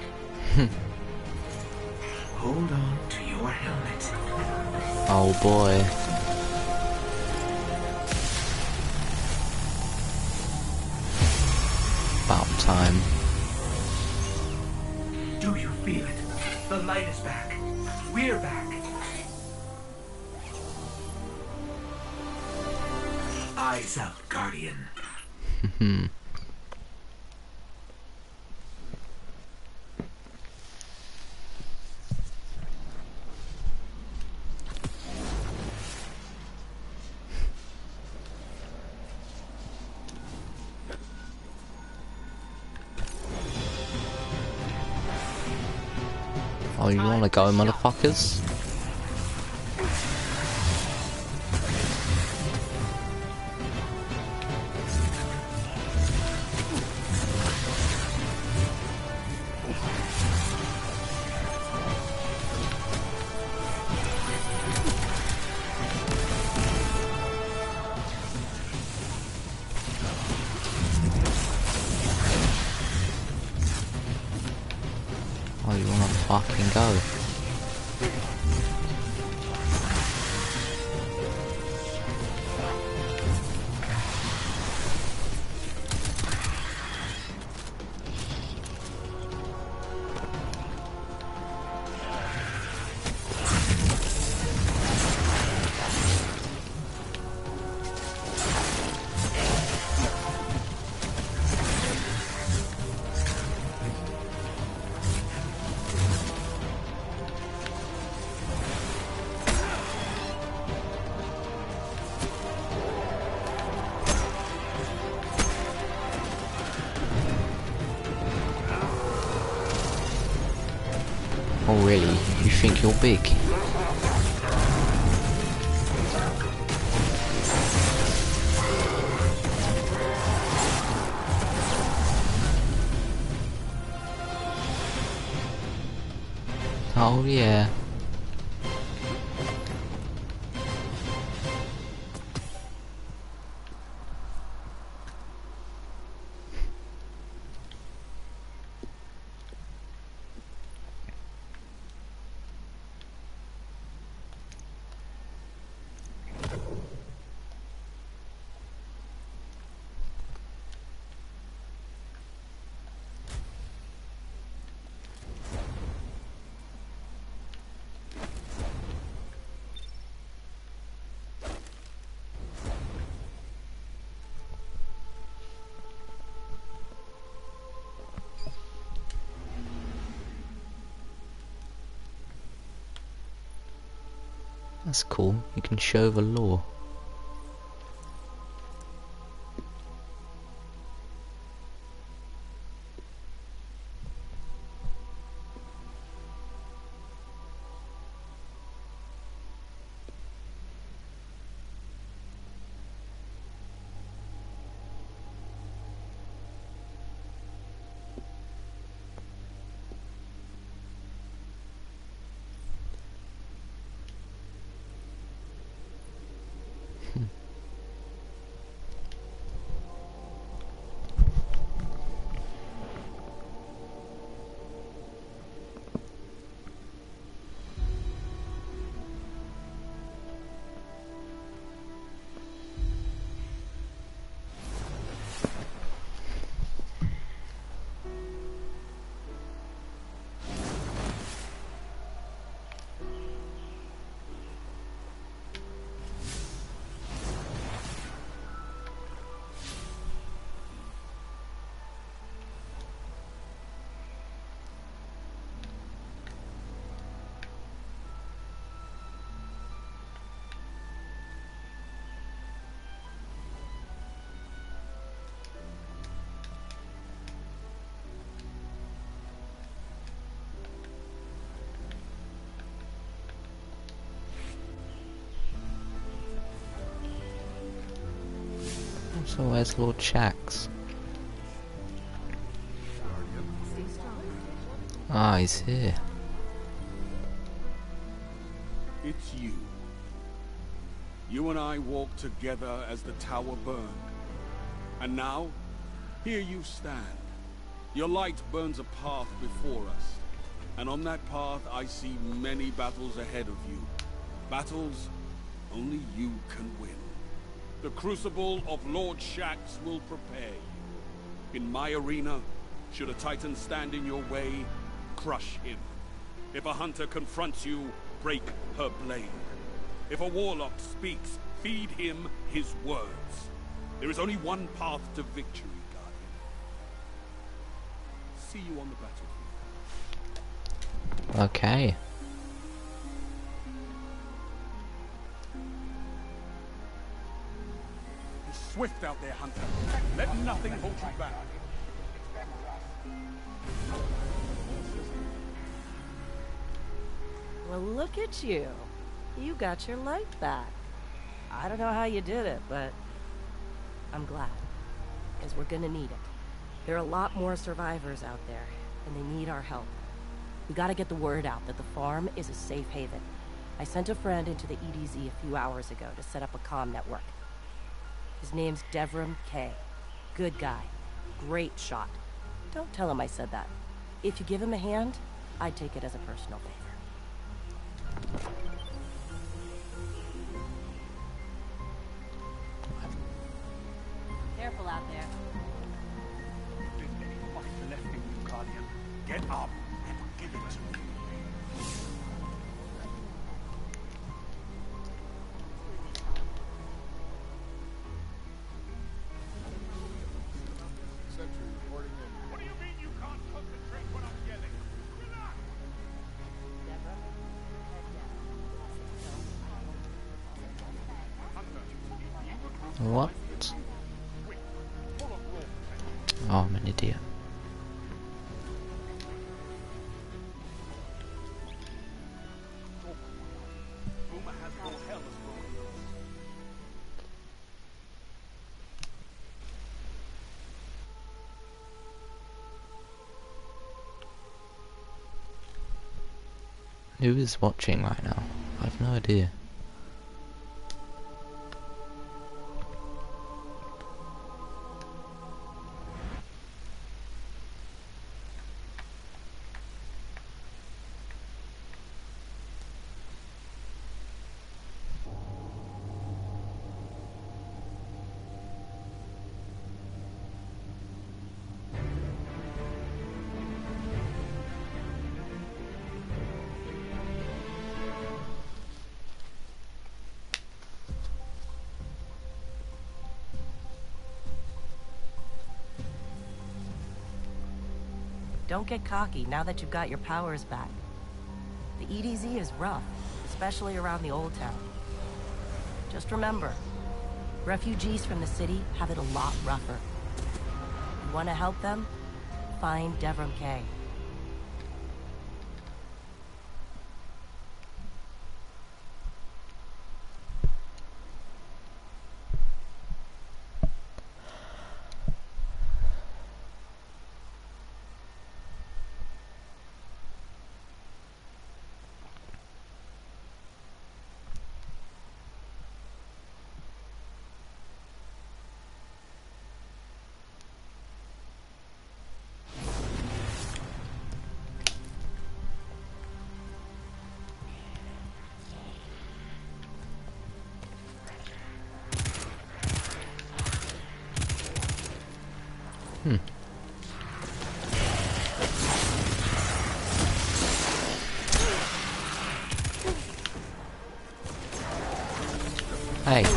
Hold on to your helmet. Oh boy. About time. Do you feel it? The light is back. We're back. Eyes out, Guardian. Hmm. Oh, you wanna go, motherfuckers? Oh, you wanna fucking go? Oh really? You think you're big? Oh yeah. That's cool. You can show the lore. So where's Lord Shaxx? Ah, he's here. It's you. You and I walked together as the tower burned. And now, here you stand. Your light burns a path before us. And on that path, I see many battles ahead of you. Battles only you can win. The crucible of Lord Shaxx will prepare you. In my arena, should a Titan stand in your way, crush him. If a hunter confronts you, break her blade. If a warlock speaks, feed him his words. There is only one path to victory, Guardian. See you on the battlefield. Okay. Swift out there, Hunter. Let nothing hold you back. Well, look at you. You got your light back. I don't know how you did it, but I'm glad. Because we're gonna need it. There are a lot more survivors out there, and they need our help. We gotta get the word out that the farm is a safe haven. I sent a friend into the E D Z a few hours ago to set up a comm network. His name's Devrim Kay. Good guy. Great shot. Don't tell him I said that. If you give him a hand, I'd take it as a personal favor. Careful out there. There's any fight left in you, Guardian. Get up and give it to me. What? Oh, I'm an idiot. Who is watching right now? I have no idea. Don't get cocky now that you've got your powers back. The E D Z is rough, especially around the Old Town. Just remember, refugees from the city have it a lot rougher. You want to help them? Find Devrim Kay. Hmm. Hey.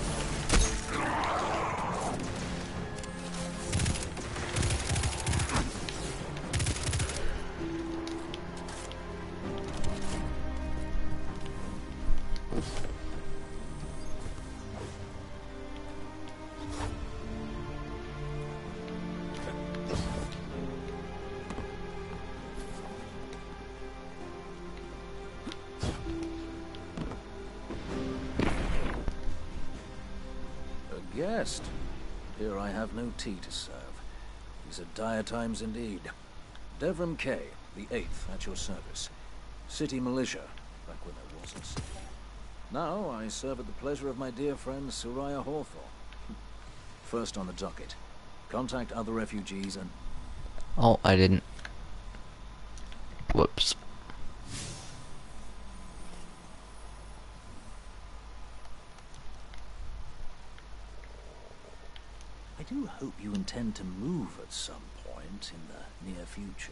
Guest. Here I have no tea to serve. These are dire times indeed. Devrim Kay, the Eighth, at your service. City militia, back when there was a city. Now I serve at the pleasure of my dear friend Soraya Hawthorne. First on the docket, contact other refugees and... Oh, I didn't. Whoops. I do hope you intend to move at some point in the near future.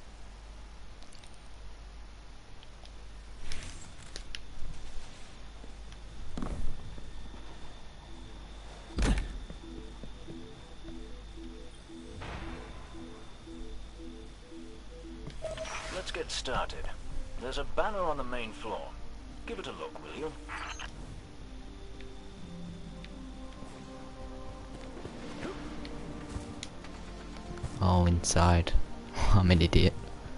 Let's get started. There's a banner on the main floor. Give it a look, will you? Oh, inside. I'm an idiot.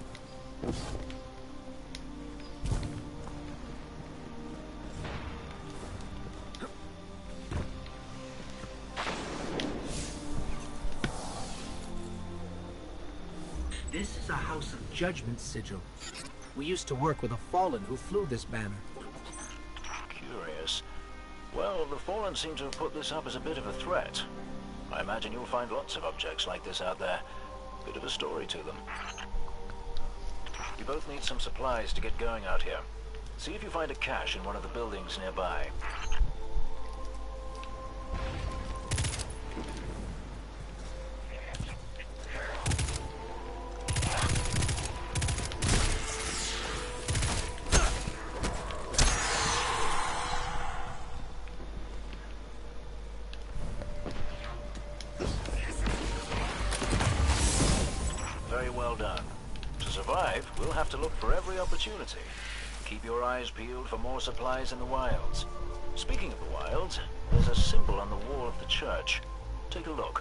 This is a House of Judgment sigil. We used to work with a Fallen who flew this banner. Curious. Well, the Fallen seem to have put this up as a bit of a threat. I imagine you'll find lots of objects like this out there. Bit of a story to them. You both need some supplies to get going out here. See if you find a cache in one of the buildings nearby. We'll have to look for every opportunity. Keep your eyes peeled for more supplies in the wilds. Speaking of the wilds, there's a symbol on the wall of the church. Take a look.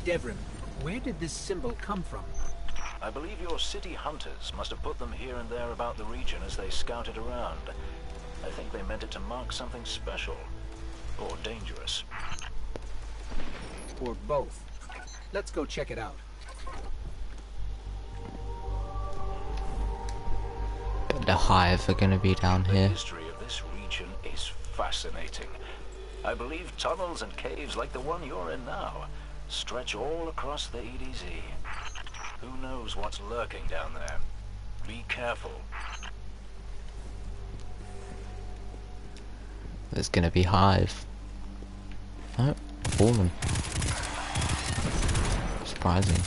Devrim, where did this symbol come from? I believe your city hunters must have put them here and there about the region as they scouted around. I think they meant it to mark something special. Or dangerous. Or both. Let's go check it out. The Hive are gonna be down The here. history of this region is fascinating. I believe tunnels and caves like the one you're in now stretch all across the E D Z. Who knows what's lurking down there? Be careful. There's gonna be Hive. Oh, fallen. Surprising.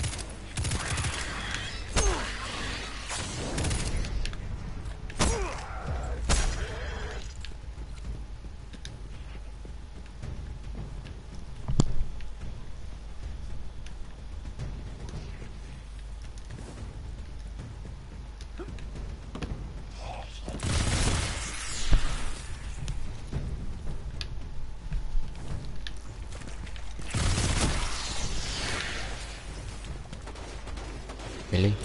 Really?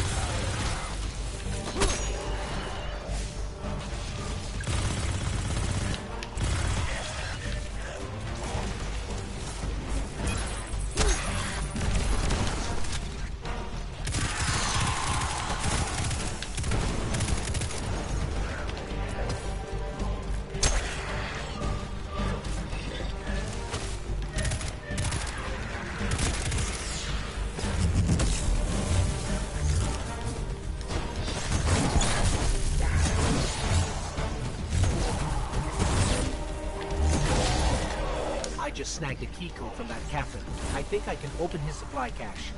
I just snagged a key code from that captain. I think I can open his supply cache.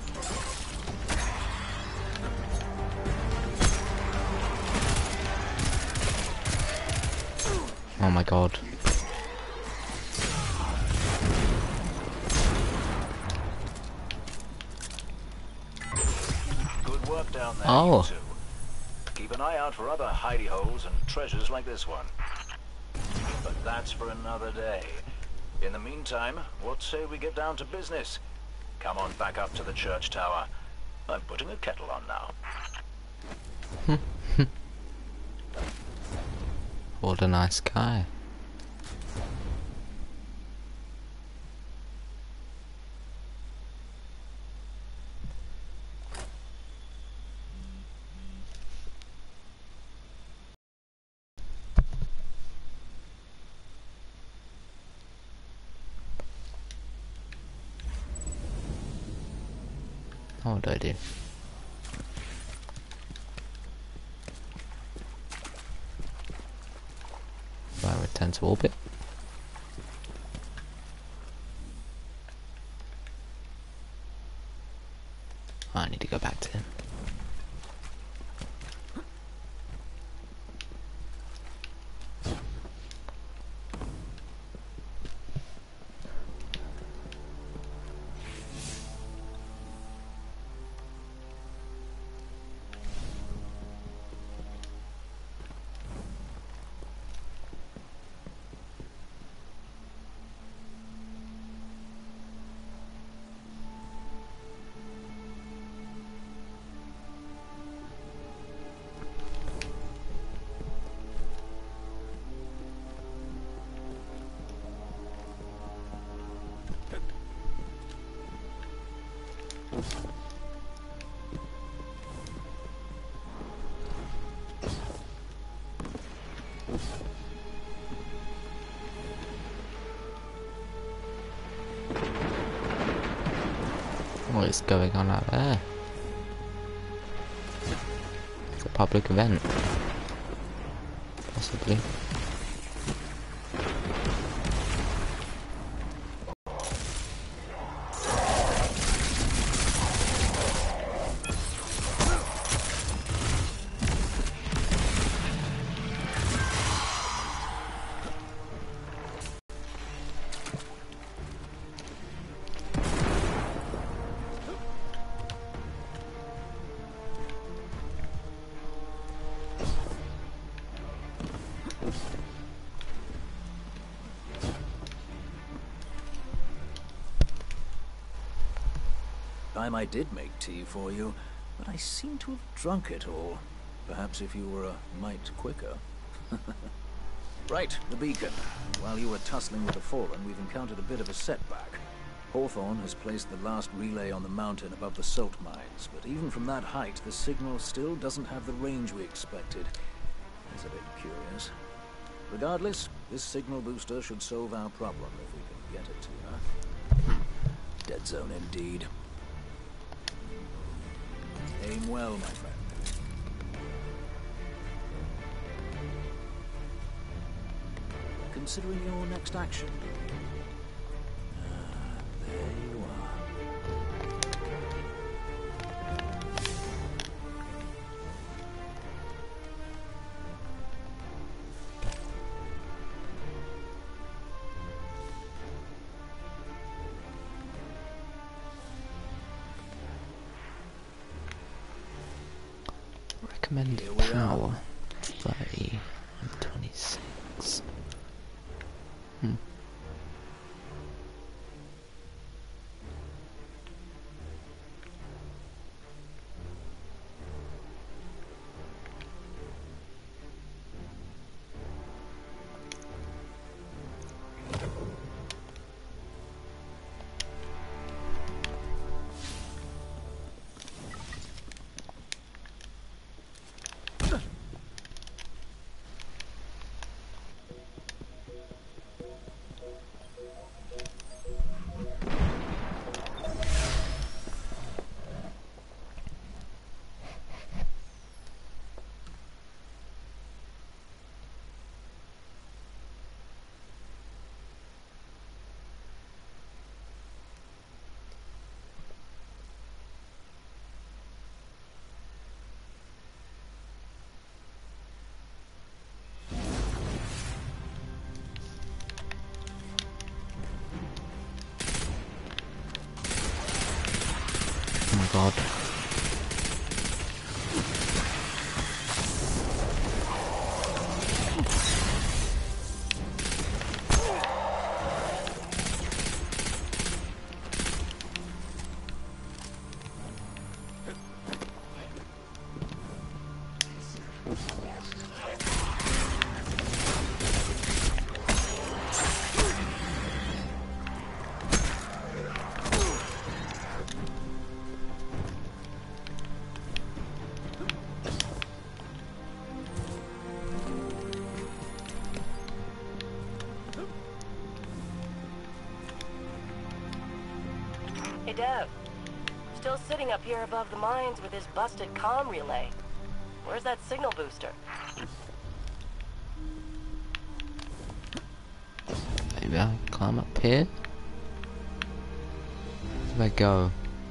Oh my god. Good work down there, Oh. you two. Keep an eye out for other hidey holes and treasures like this one. But that's for another day. In the meantime, what say we get down to business? Come on back up to the church tower. I'm putting a kettle on now. What a nice guy. What do I do? Do I return to orbit? I need to go back to him. What is going on out there? It's a public event. Possibly. time I did make tea for you, but I seem to have drunk it all. Perhaps if you were a mite quicker. Right, the beacon. While you were tussling with the Fallen, we've encountered a bit of a setback. Hawthorne has placed the last relay on the mountain above the salt mines, but even from that height, the signal still doesn't have the range we expected. It's a bit curious. Regardless, this signal booster should solve our problem if we can get it to her. Dead zone indeed. Aim well, my friend. Considering your next action. Ah, there you are. Recommended power thirty and twenty-six. Hmm. Oh my god. Hey, Dev. Still sitting up here above the mines with his busted comm relay. Where's that signal booster? Maybe I can climb up here? Where do I go?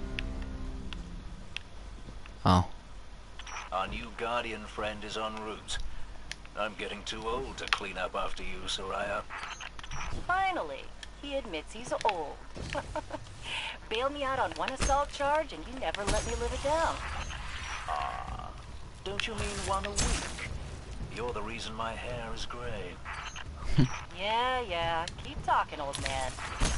Oh. Our new Guardian friend is en route. I'm getting too old to clean up after you, Soraya. Finally, he admits he's old. Bail me out on one assault charge and you never let me live it down. Ah, don't you mean one a week? You're the reason my hair is gray. Yeah, yeah. Keep talking, old man.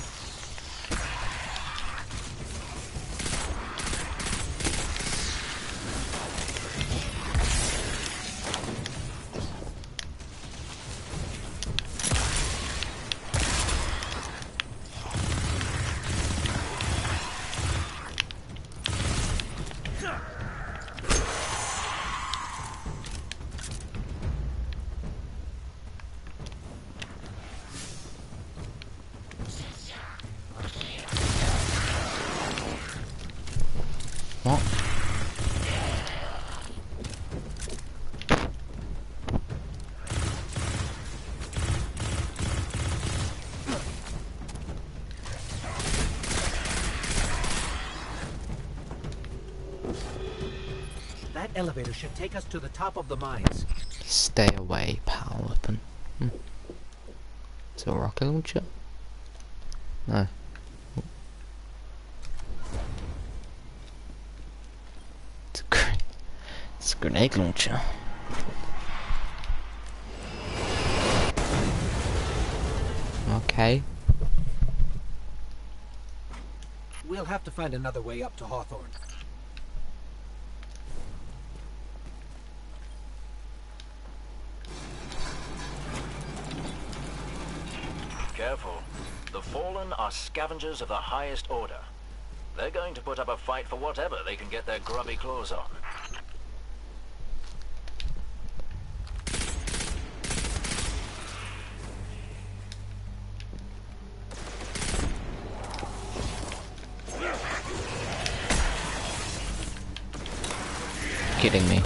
What? That elevator should take us to the top of the mines. Stay away, power weapon. Hmm. Is it a rocket launcher? No. It's a, gr it's a grenade launcher. Okay. we'll have to find another way up to Hawthorne. Careful. The Fallen are scavengers of the highest order. They're going to put up a fight for whatever they can get their grubby claws on. Kidding me.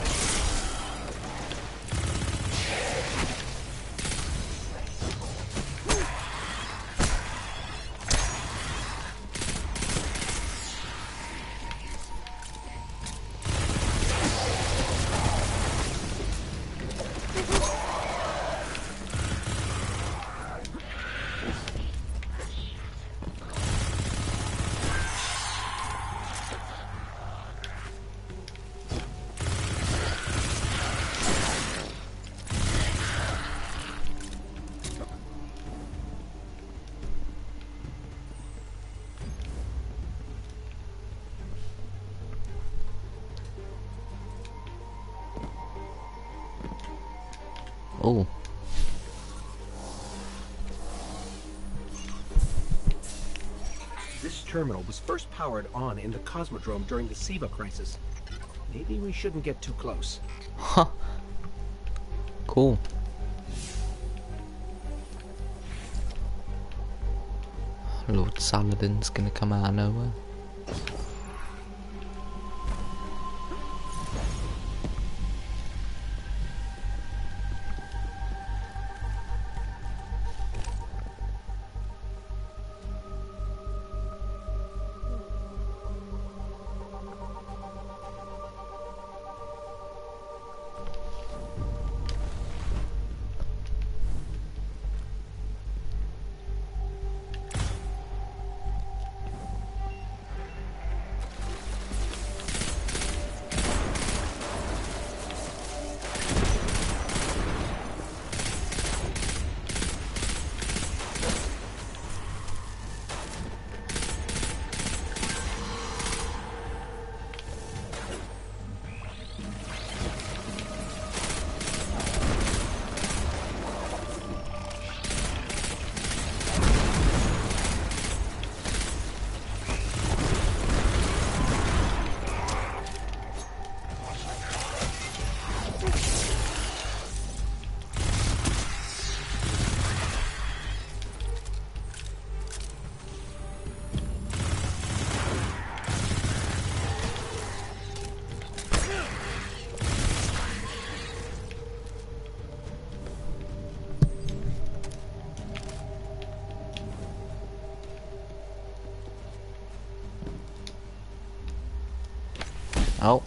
Oh. This terminal was first powered on in the Cosmodrome during the SIVA crisis. Maybe we shouldn't get too close. Huh. Cool. Lord Saladin's gonna come out of nowhere. Oh.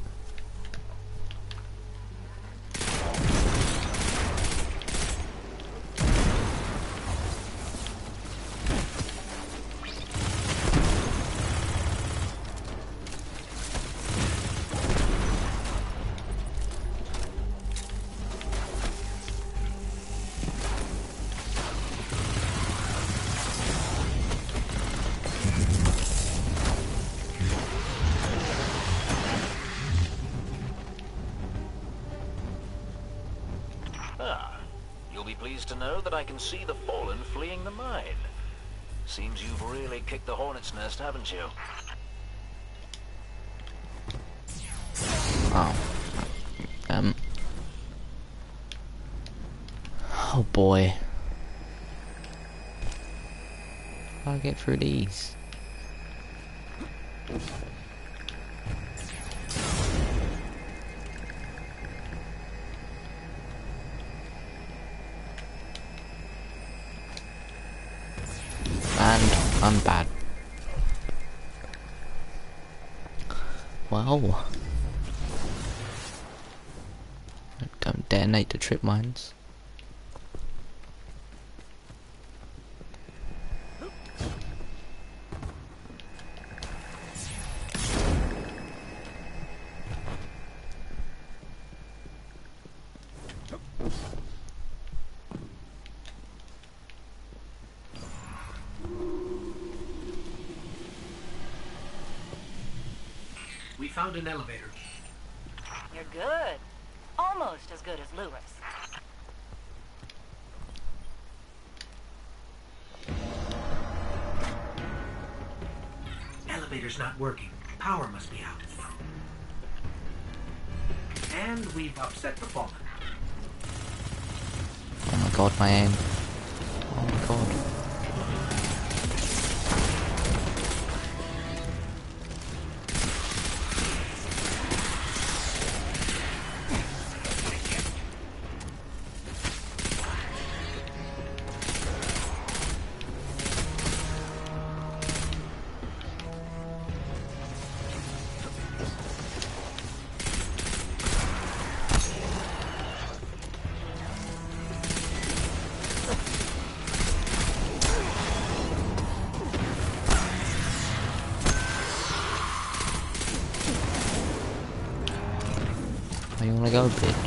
To know that I can see the Fallen fleeing the mine. Seems you've really kicked the hornet's nest, haven't you? Oh. Um. Oh boy. How do I get through these? I'm bad. Wow. Don't detonate the trip mines. found an elevator. You're good. Almost as good as Lewis. Elevator's not working. Power must be out. And we've upset the Fallen. Oh my god, my aim. Oh my god. Where you wanna go, bitch?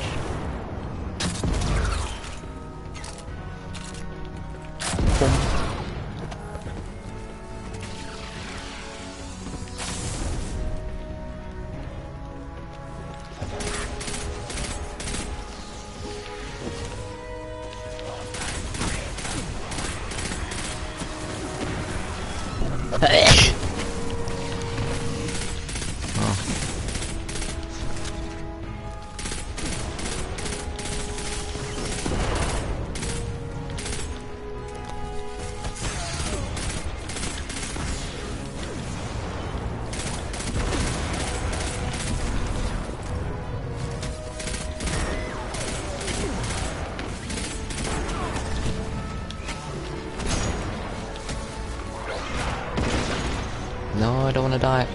No, I don't want to die.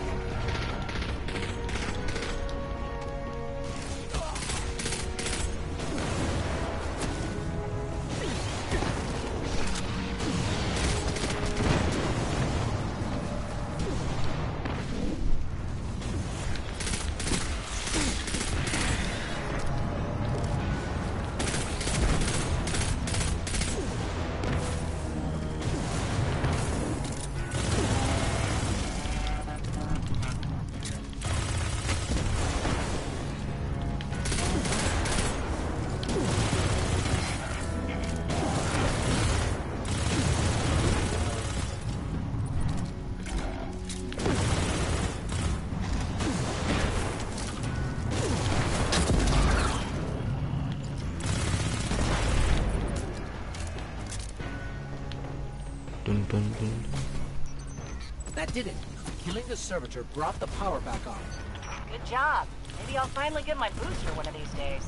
Dun, dun, dun. That did it. Killing the servitor brought the power back on. Good job. Maybe I'll finally get my booster one of these days.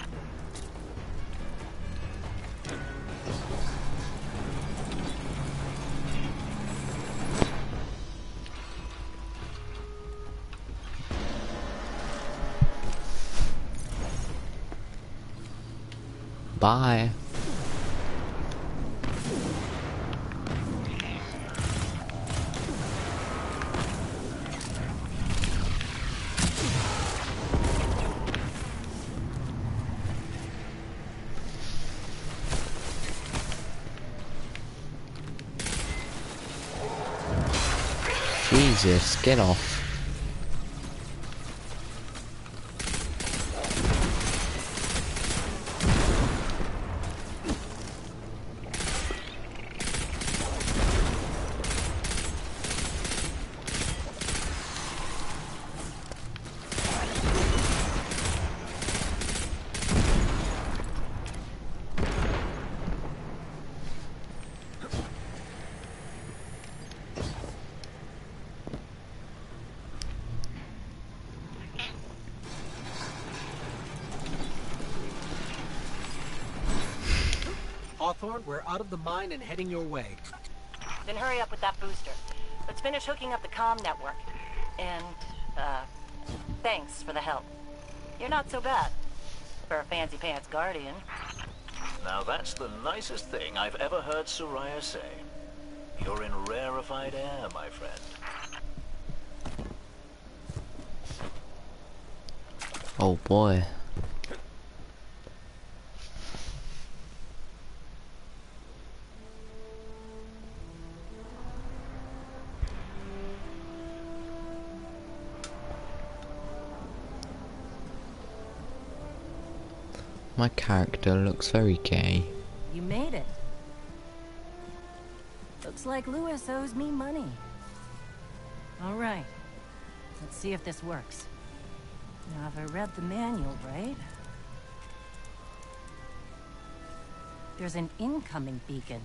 Bye. Jesus, get off. Hawthorne, we're out of the mine and heading your way. Then hurry up with that booster. Let's finish hooking up the comm network. And, uh, thanks for the help. You're not so bad. For a fancy pants guardian. Now that's the nicest thing I've ever heard Soraya say. You're in rarefied air, my friend. Oh boy. My character looks very gay. You made it. Looks like Lewis owes me money. All right. Let's see if this works. Now, if I read the manual right... There's an incoming beacon.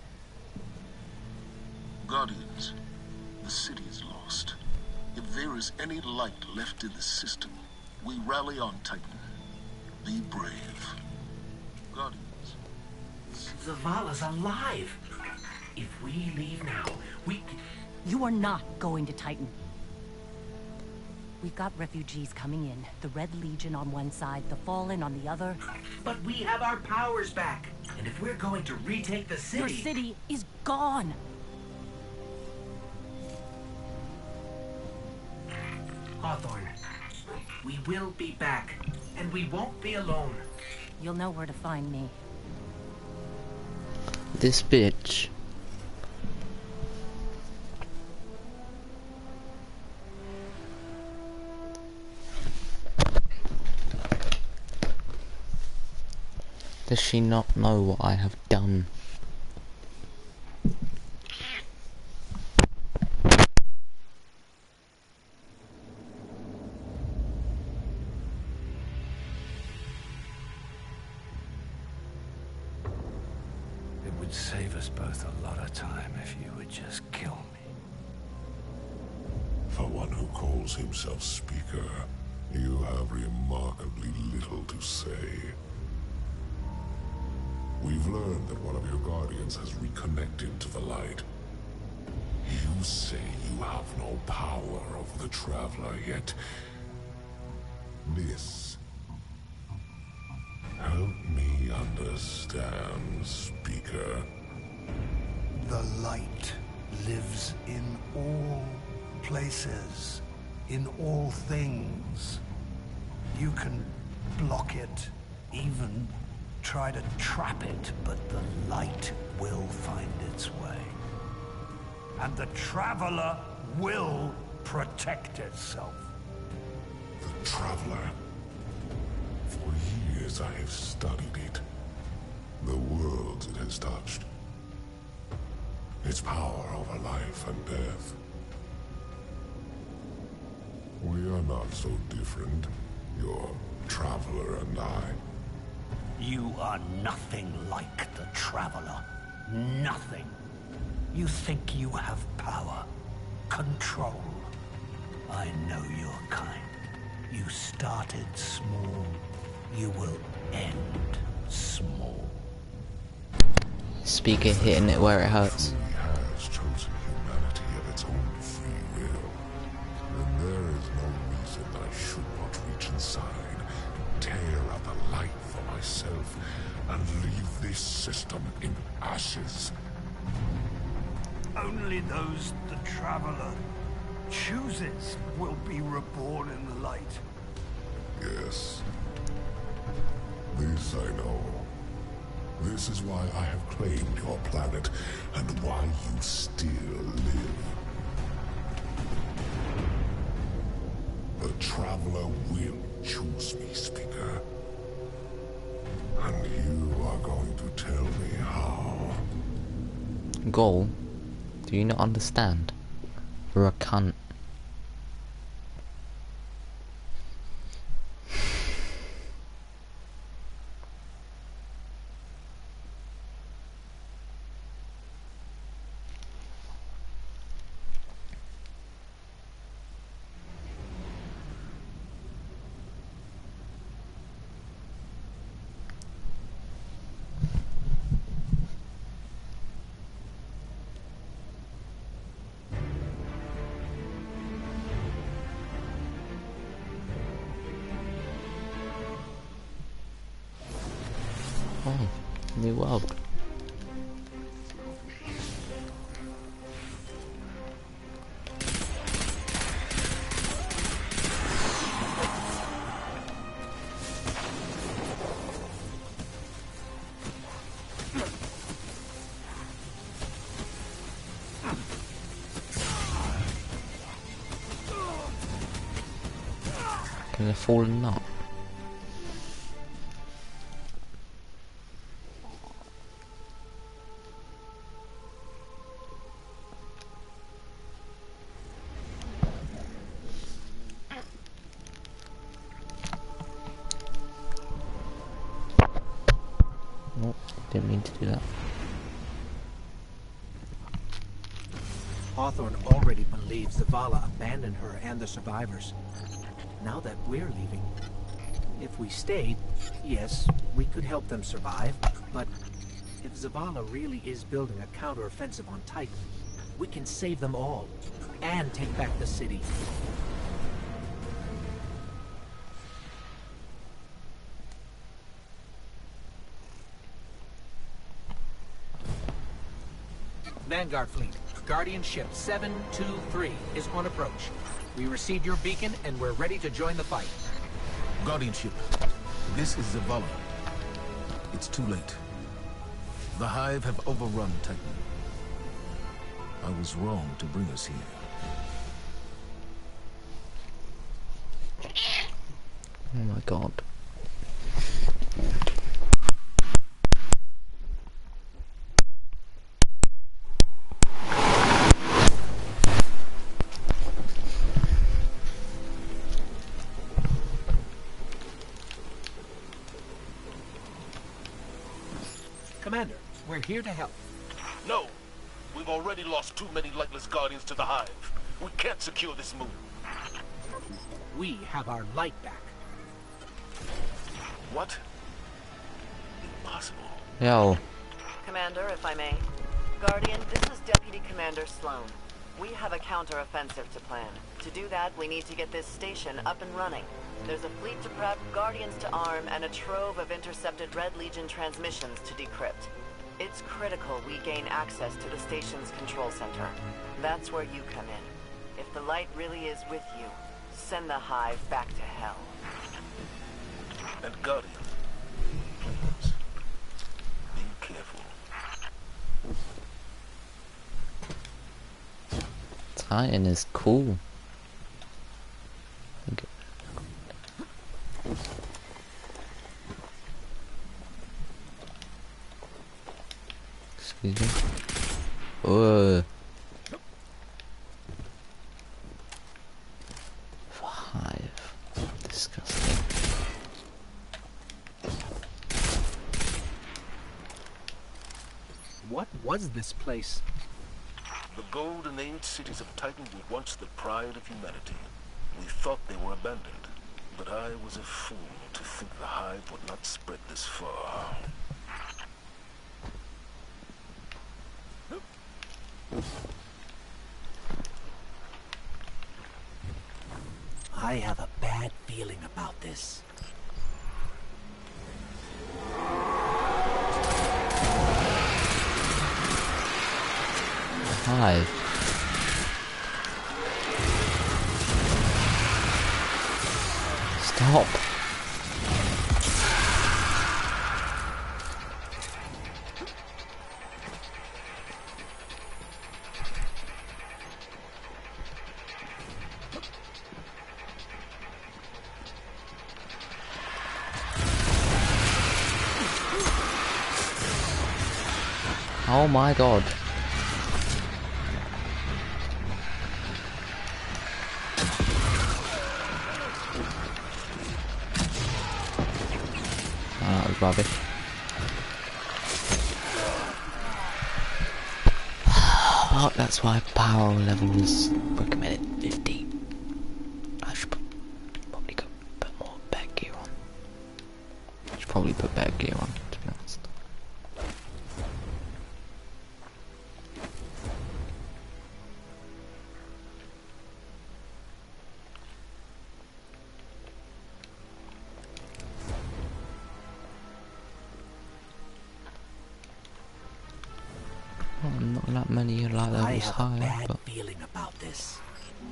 Guardians, the city is lost. If there is any light left in the system, we rally on Titan. Be brave. Guardians. Zavala's alive. If we leave now, we... You are not going to Titan. We've got refugees coming in. The Red Legion on one side, the Fallen on the other. But we have our powers back. And if we're going to retake the city... Your city is gone. Hawthorne, we will be back. And we won't be alone. You'll know where to find me. This bitch. Does she not know what I have done? It would save us both a lot of time if you would just kill me. For one who calls himself Speaker, you have remarkably little to say. We've learned that one of your Guardians has reconnected to the light. You say you have no power over the Traveler, yet... This... Help me understand, Speaker. The light lives in all places, in all things. You can block it, even try to trap it, but the light will find its way. And the Traveler will protect itself. The Traveler? For years I have studied it. The worlds it has touched. Its power over life and death. We are not so different, your Traveler and I. You are nothing like the Traveler. Nothing. You think you have power, control. I know your kind. You started small. You will end small. Speaker hitting it where it hurts. It has chosen humanity of its own free will. And there is no reason I should not reach inside, tear out the light for myself, and leave this system in ashes. Only those the Traveler chooses will be reborn in the light. Yes. This I know. This is why I have claimed your planet, and why you still live. The Traveler will choose me, Speaker. And you are going to tell me how. Goal? Do you not understand? You're a cunt. Oh, new world. Can I fall or not? Oh, didn't mean to do that. Hawthorne already believes Zavala abandoned her and the survivors. Now that we're leaving, if we stayed, yes, we could help them survive, but if Zavala really is building a counteroffensive on Titan, we can save them all and take back the city. Vanguard Fleet, Guardian Ship seven two three is on approach. We received your beacon and we're ready to join the fight. Guardian Ship, this is Zavala. It's too late. The Hive have overrun Titan. I was wrong to bring us here. Oh my god. Commander, we're here to help. No. We've already lost too many lightless Guardians to the Hive. We can't secure this moon. We have our light back. What? Impossible. Yo. Commander, if I may. Guardian, this is Deputy Commander Sloan. We have a counter-offensive to plan. To do that, we need to get this station up and running. There's a fleet to prep, Guardians to arm, and a trove of intercepted Red Legion transmissions to decrypt. It's critical we gain access to the station's control center. That's where you come in. If the light really is with you, send the Hive back to hell. And Guardian, please, be careful. Titan is cool. Excuse me. Oh. Five. Disgusting. What was this place? The golden age cities of Titan were once the pride of humanity. We thought they were abandoned, but I was a fool to think the Hive would not spread this far. I have a bad feeling about this. Hive. Stop. Oh my god. Oh, that was rubbish. Well, that's why power level is recommended fifty. I should probably go put more better gear on. I should probably put better gear on, to be honest. Oh, not that many like that I was have high, a bad but feeling about this.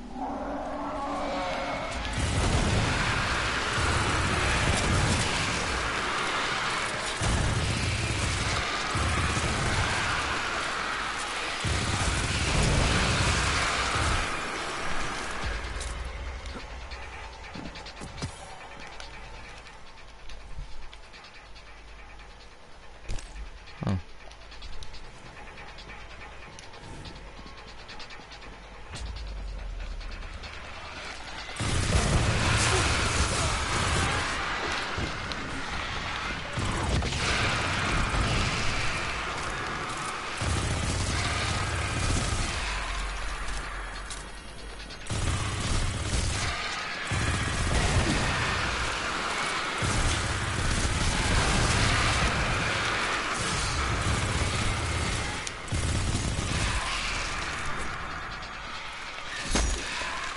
oh.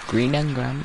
Green engram.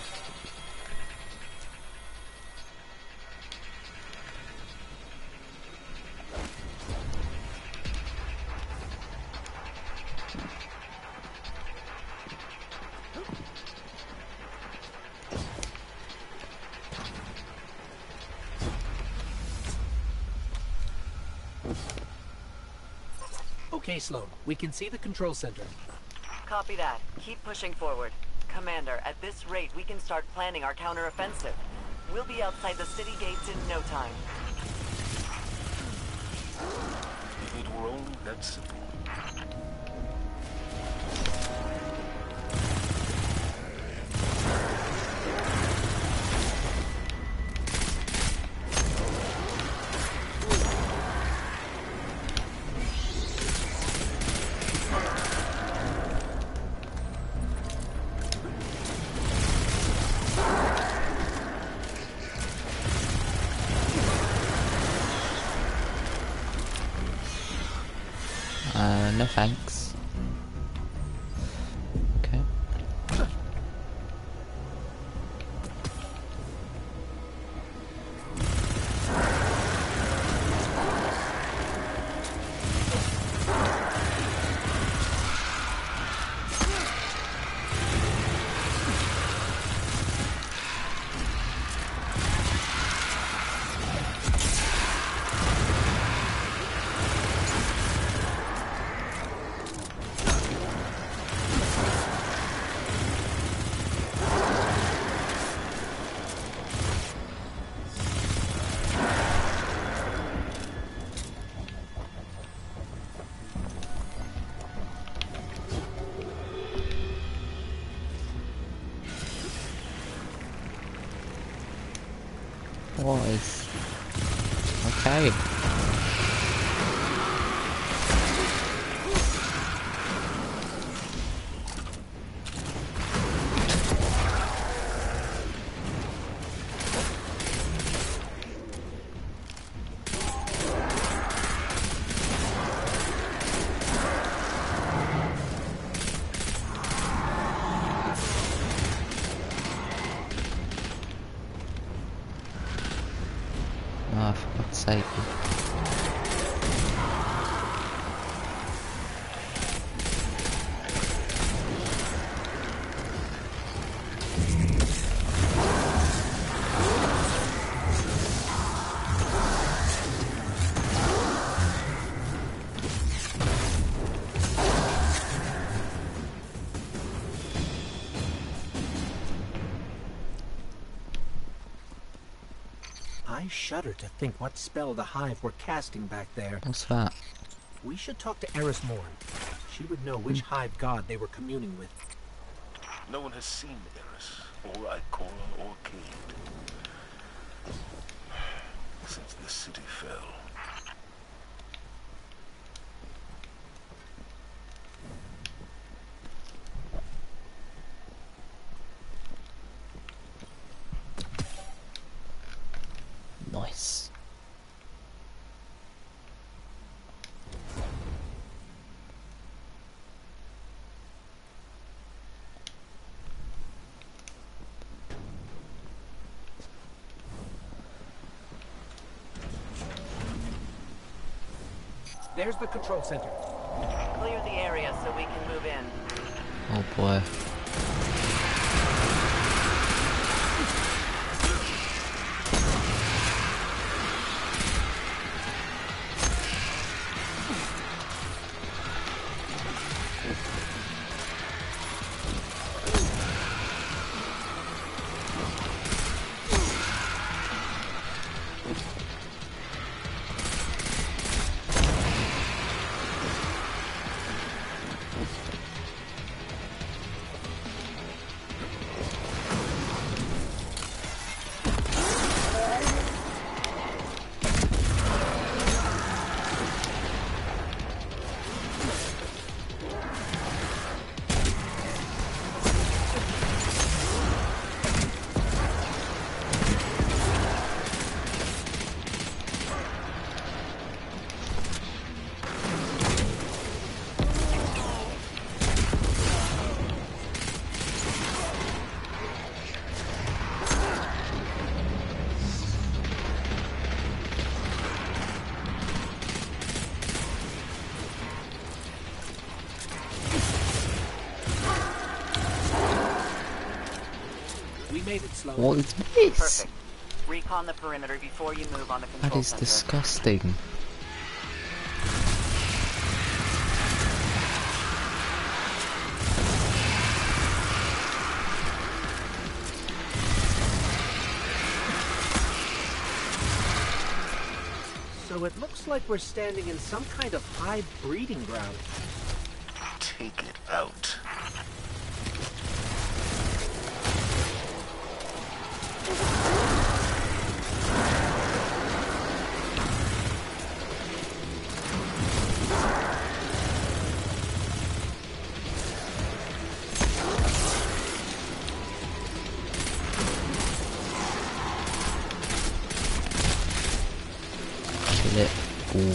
Okay, Sloan. We can see the control center. Copy that. Keep pushing forward. Commander, at this rate, we can start planning our counteroffensive. We'll be outside the city gates in no time. If it were only that simple. Uh, no thanks. Okay. What is... Okay. Oh, for God's sake. I shudder to think what spell the Hive were casting back there. What's that? We should talk to Eris Morn. She would know which Hive god they were communing with. No one has seen Eris, or Ikora, or Cade since the city fell. Nice. There's the control center. Clear the area so we can move in. Oh boy. made it, Sloan. What is this? Perfect. Recon the perimeter before you move on the control That is center. disgusting. So it looks like we're standing in some kind of hive breeding ground. Take it out. Kill it all.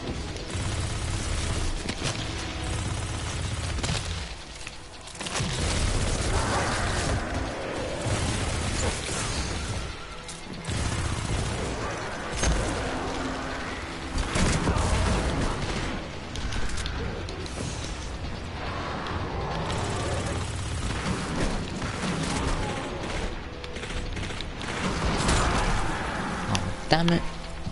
Damn it.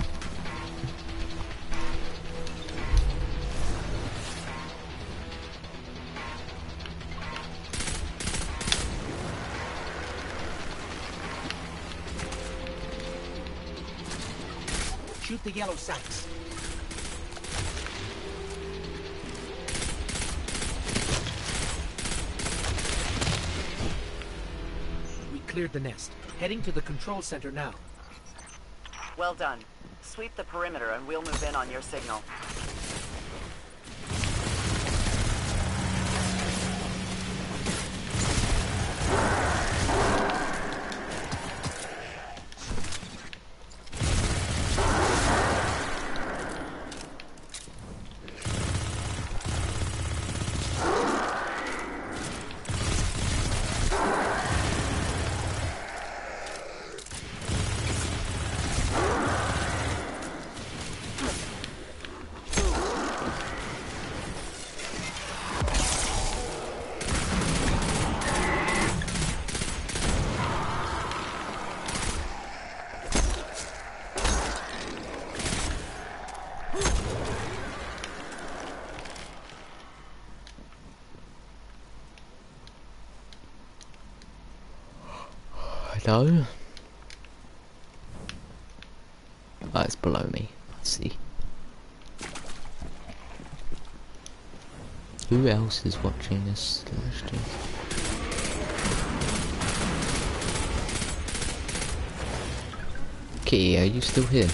Shoot the yellow sacks. We cleared the nest. Heading to the control center now. Well done. Sweep the perimeter and we'll move in on your signal. Hello? Oh, it's below me. I see. Who else is watching this live stream? Kitty, are you still here?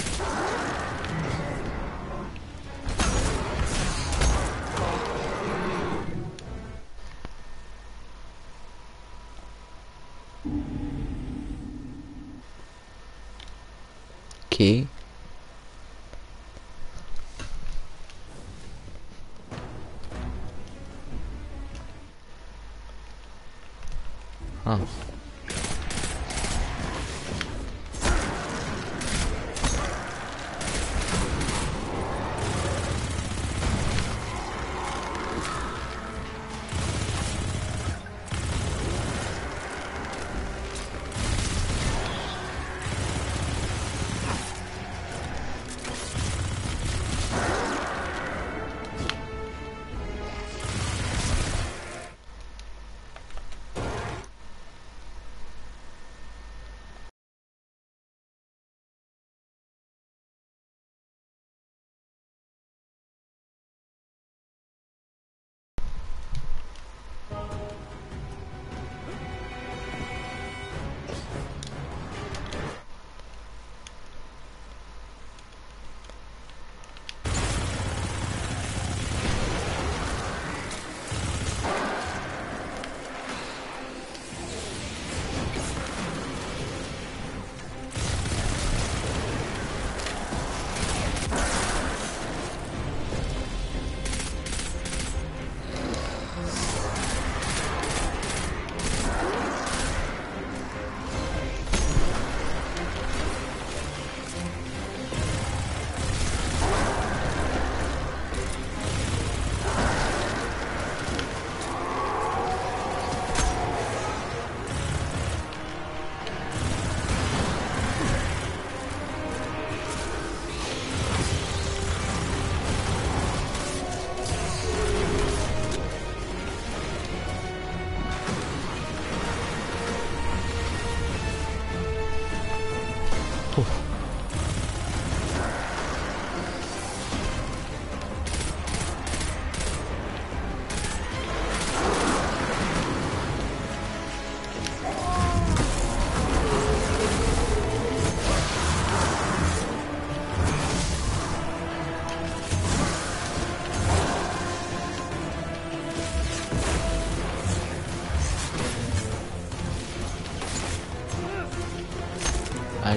Okay. Oh.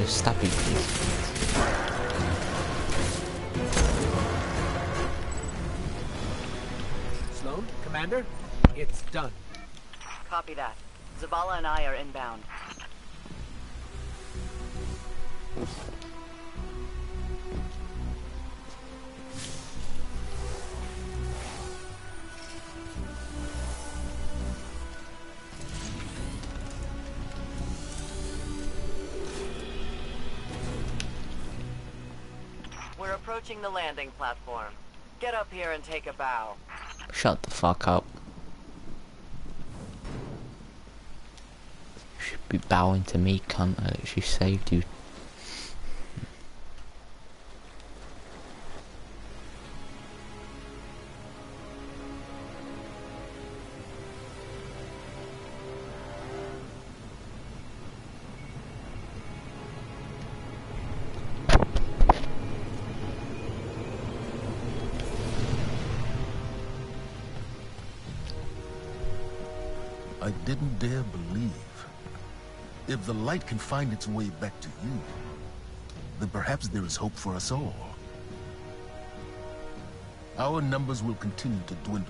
stab you, please. Sloan, Commander, it's done. Copy that. Zavala and I are inbound. We're approaching the landing platform. Get up here and take a bow. Shut the fuck up. You should be bowing to me, cunt. I actually saved you. I didn't dare believe. If the light can find its way back to you, then perhaps there is hope for us all. Our numbers will continue to dwindle.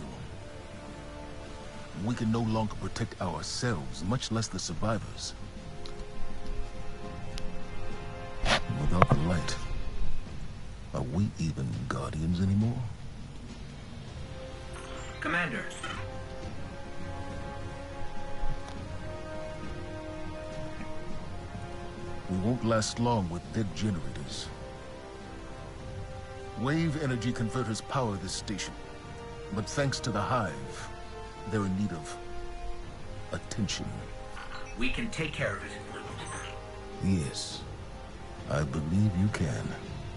We can no longer protect ourselves, much less the survivors. Without the light, are we even Guardians anymore? Commander. We won't last long with dead generators. Wave energy converters power this station, but thanks to the Hive, they're in need of attention. We can take care of it. Yes, I believe you can.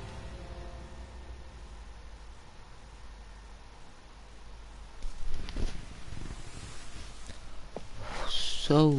So...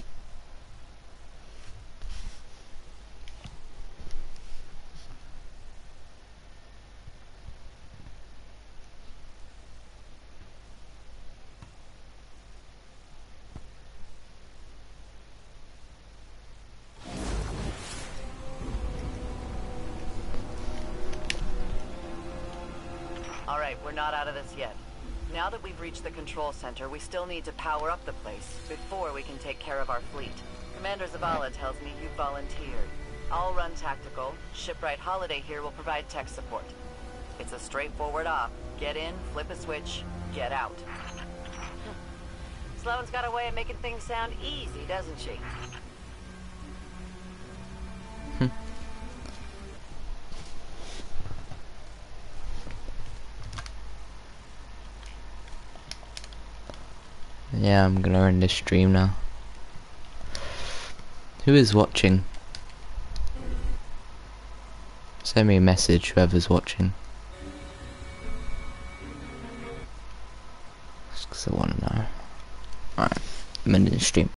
Alright, we're not out of this yet. Now that we've reached the control center, we still need to power up the place before we can take care of our fleet. Commander Zavala tells me you volunteered. I'll run tactical. Shipwright Holiday here will provide tech support. It's a straightforward op. Get in, flip a switch, get out. Sloan's got a way of making things sound easy, doesn't she? Yeah, I'm gonna end this stream now. Who is watching? Send me a message, whoever's watching. Just 'cause I wanna know. Alright, I'm ending the stream.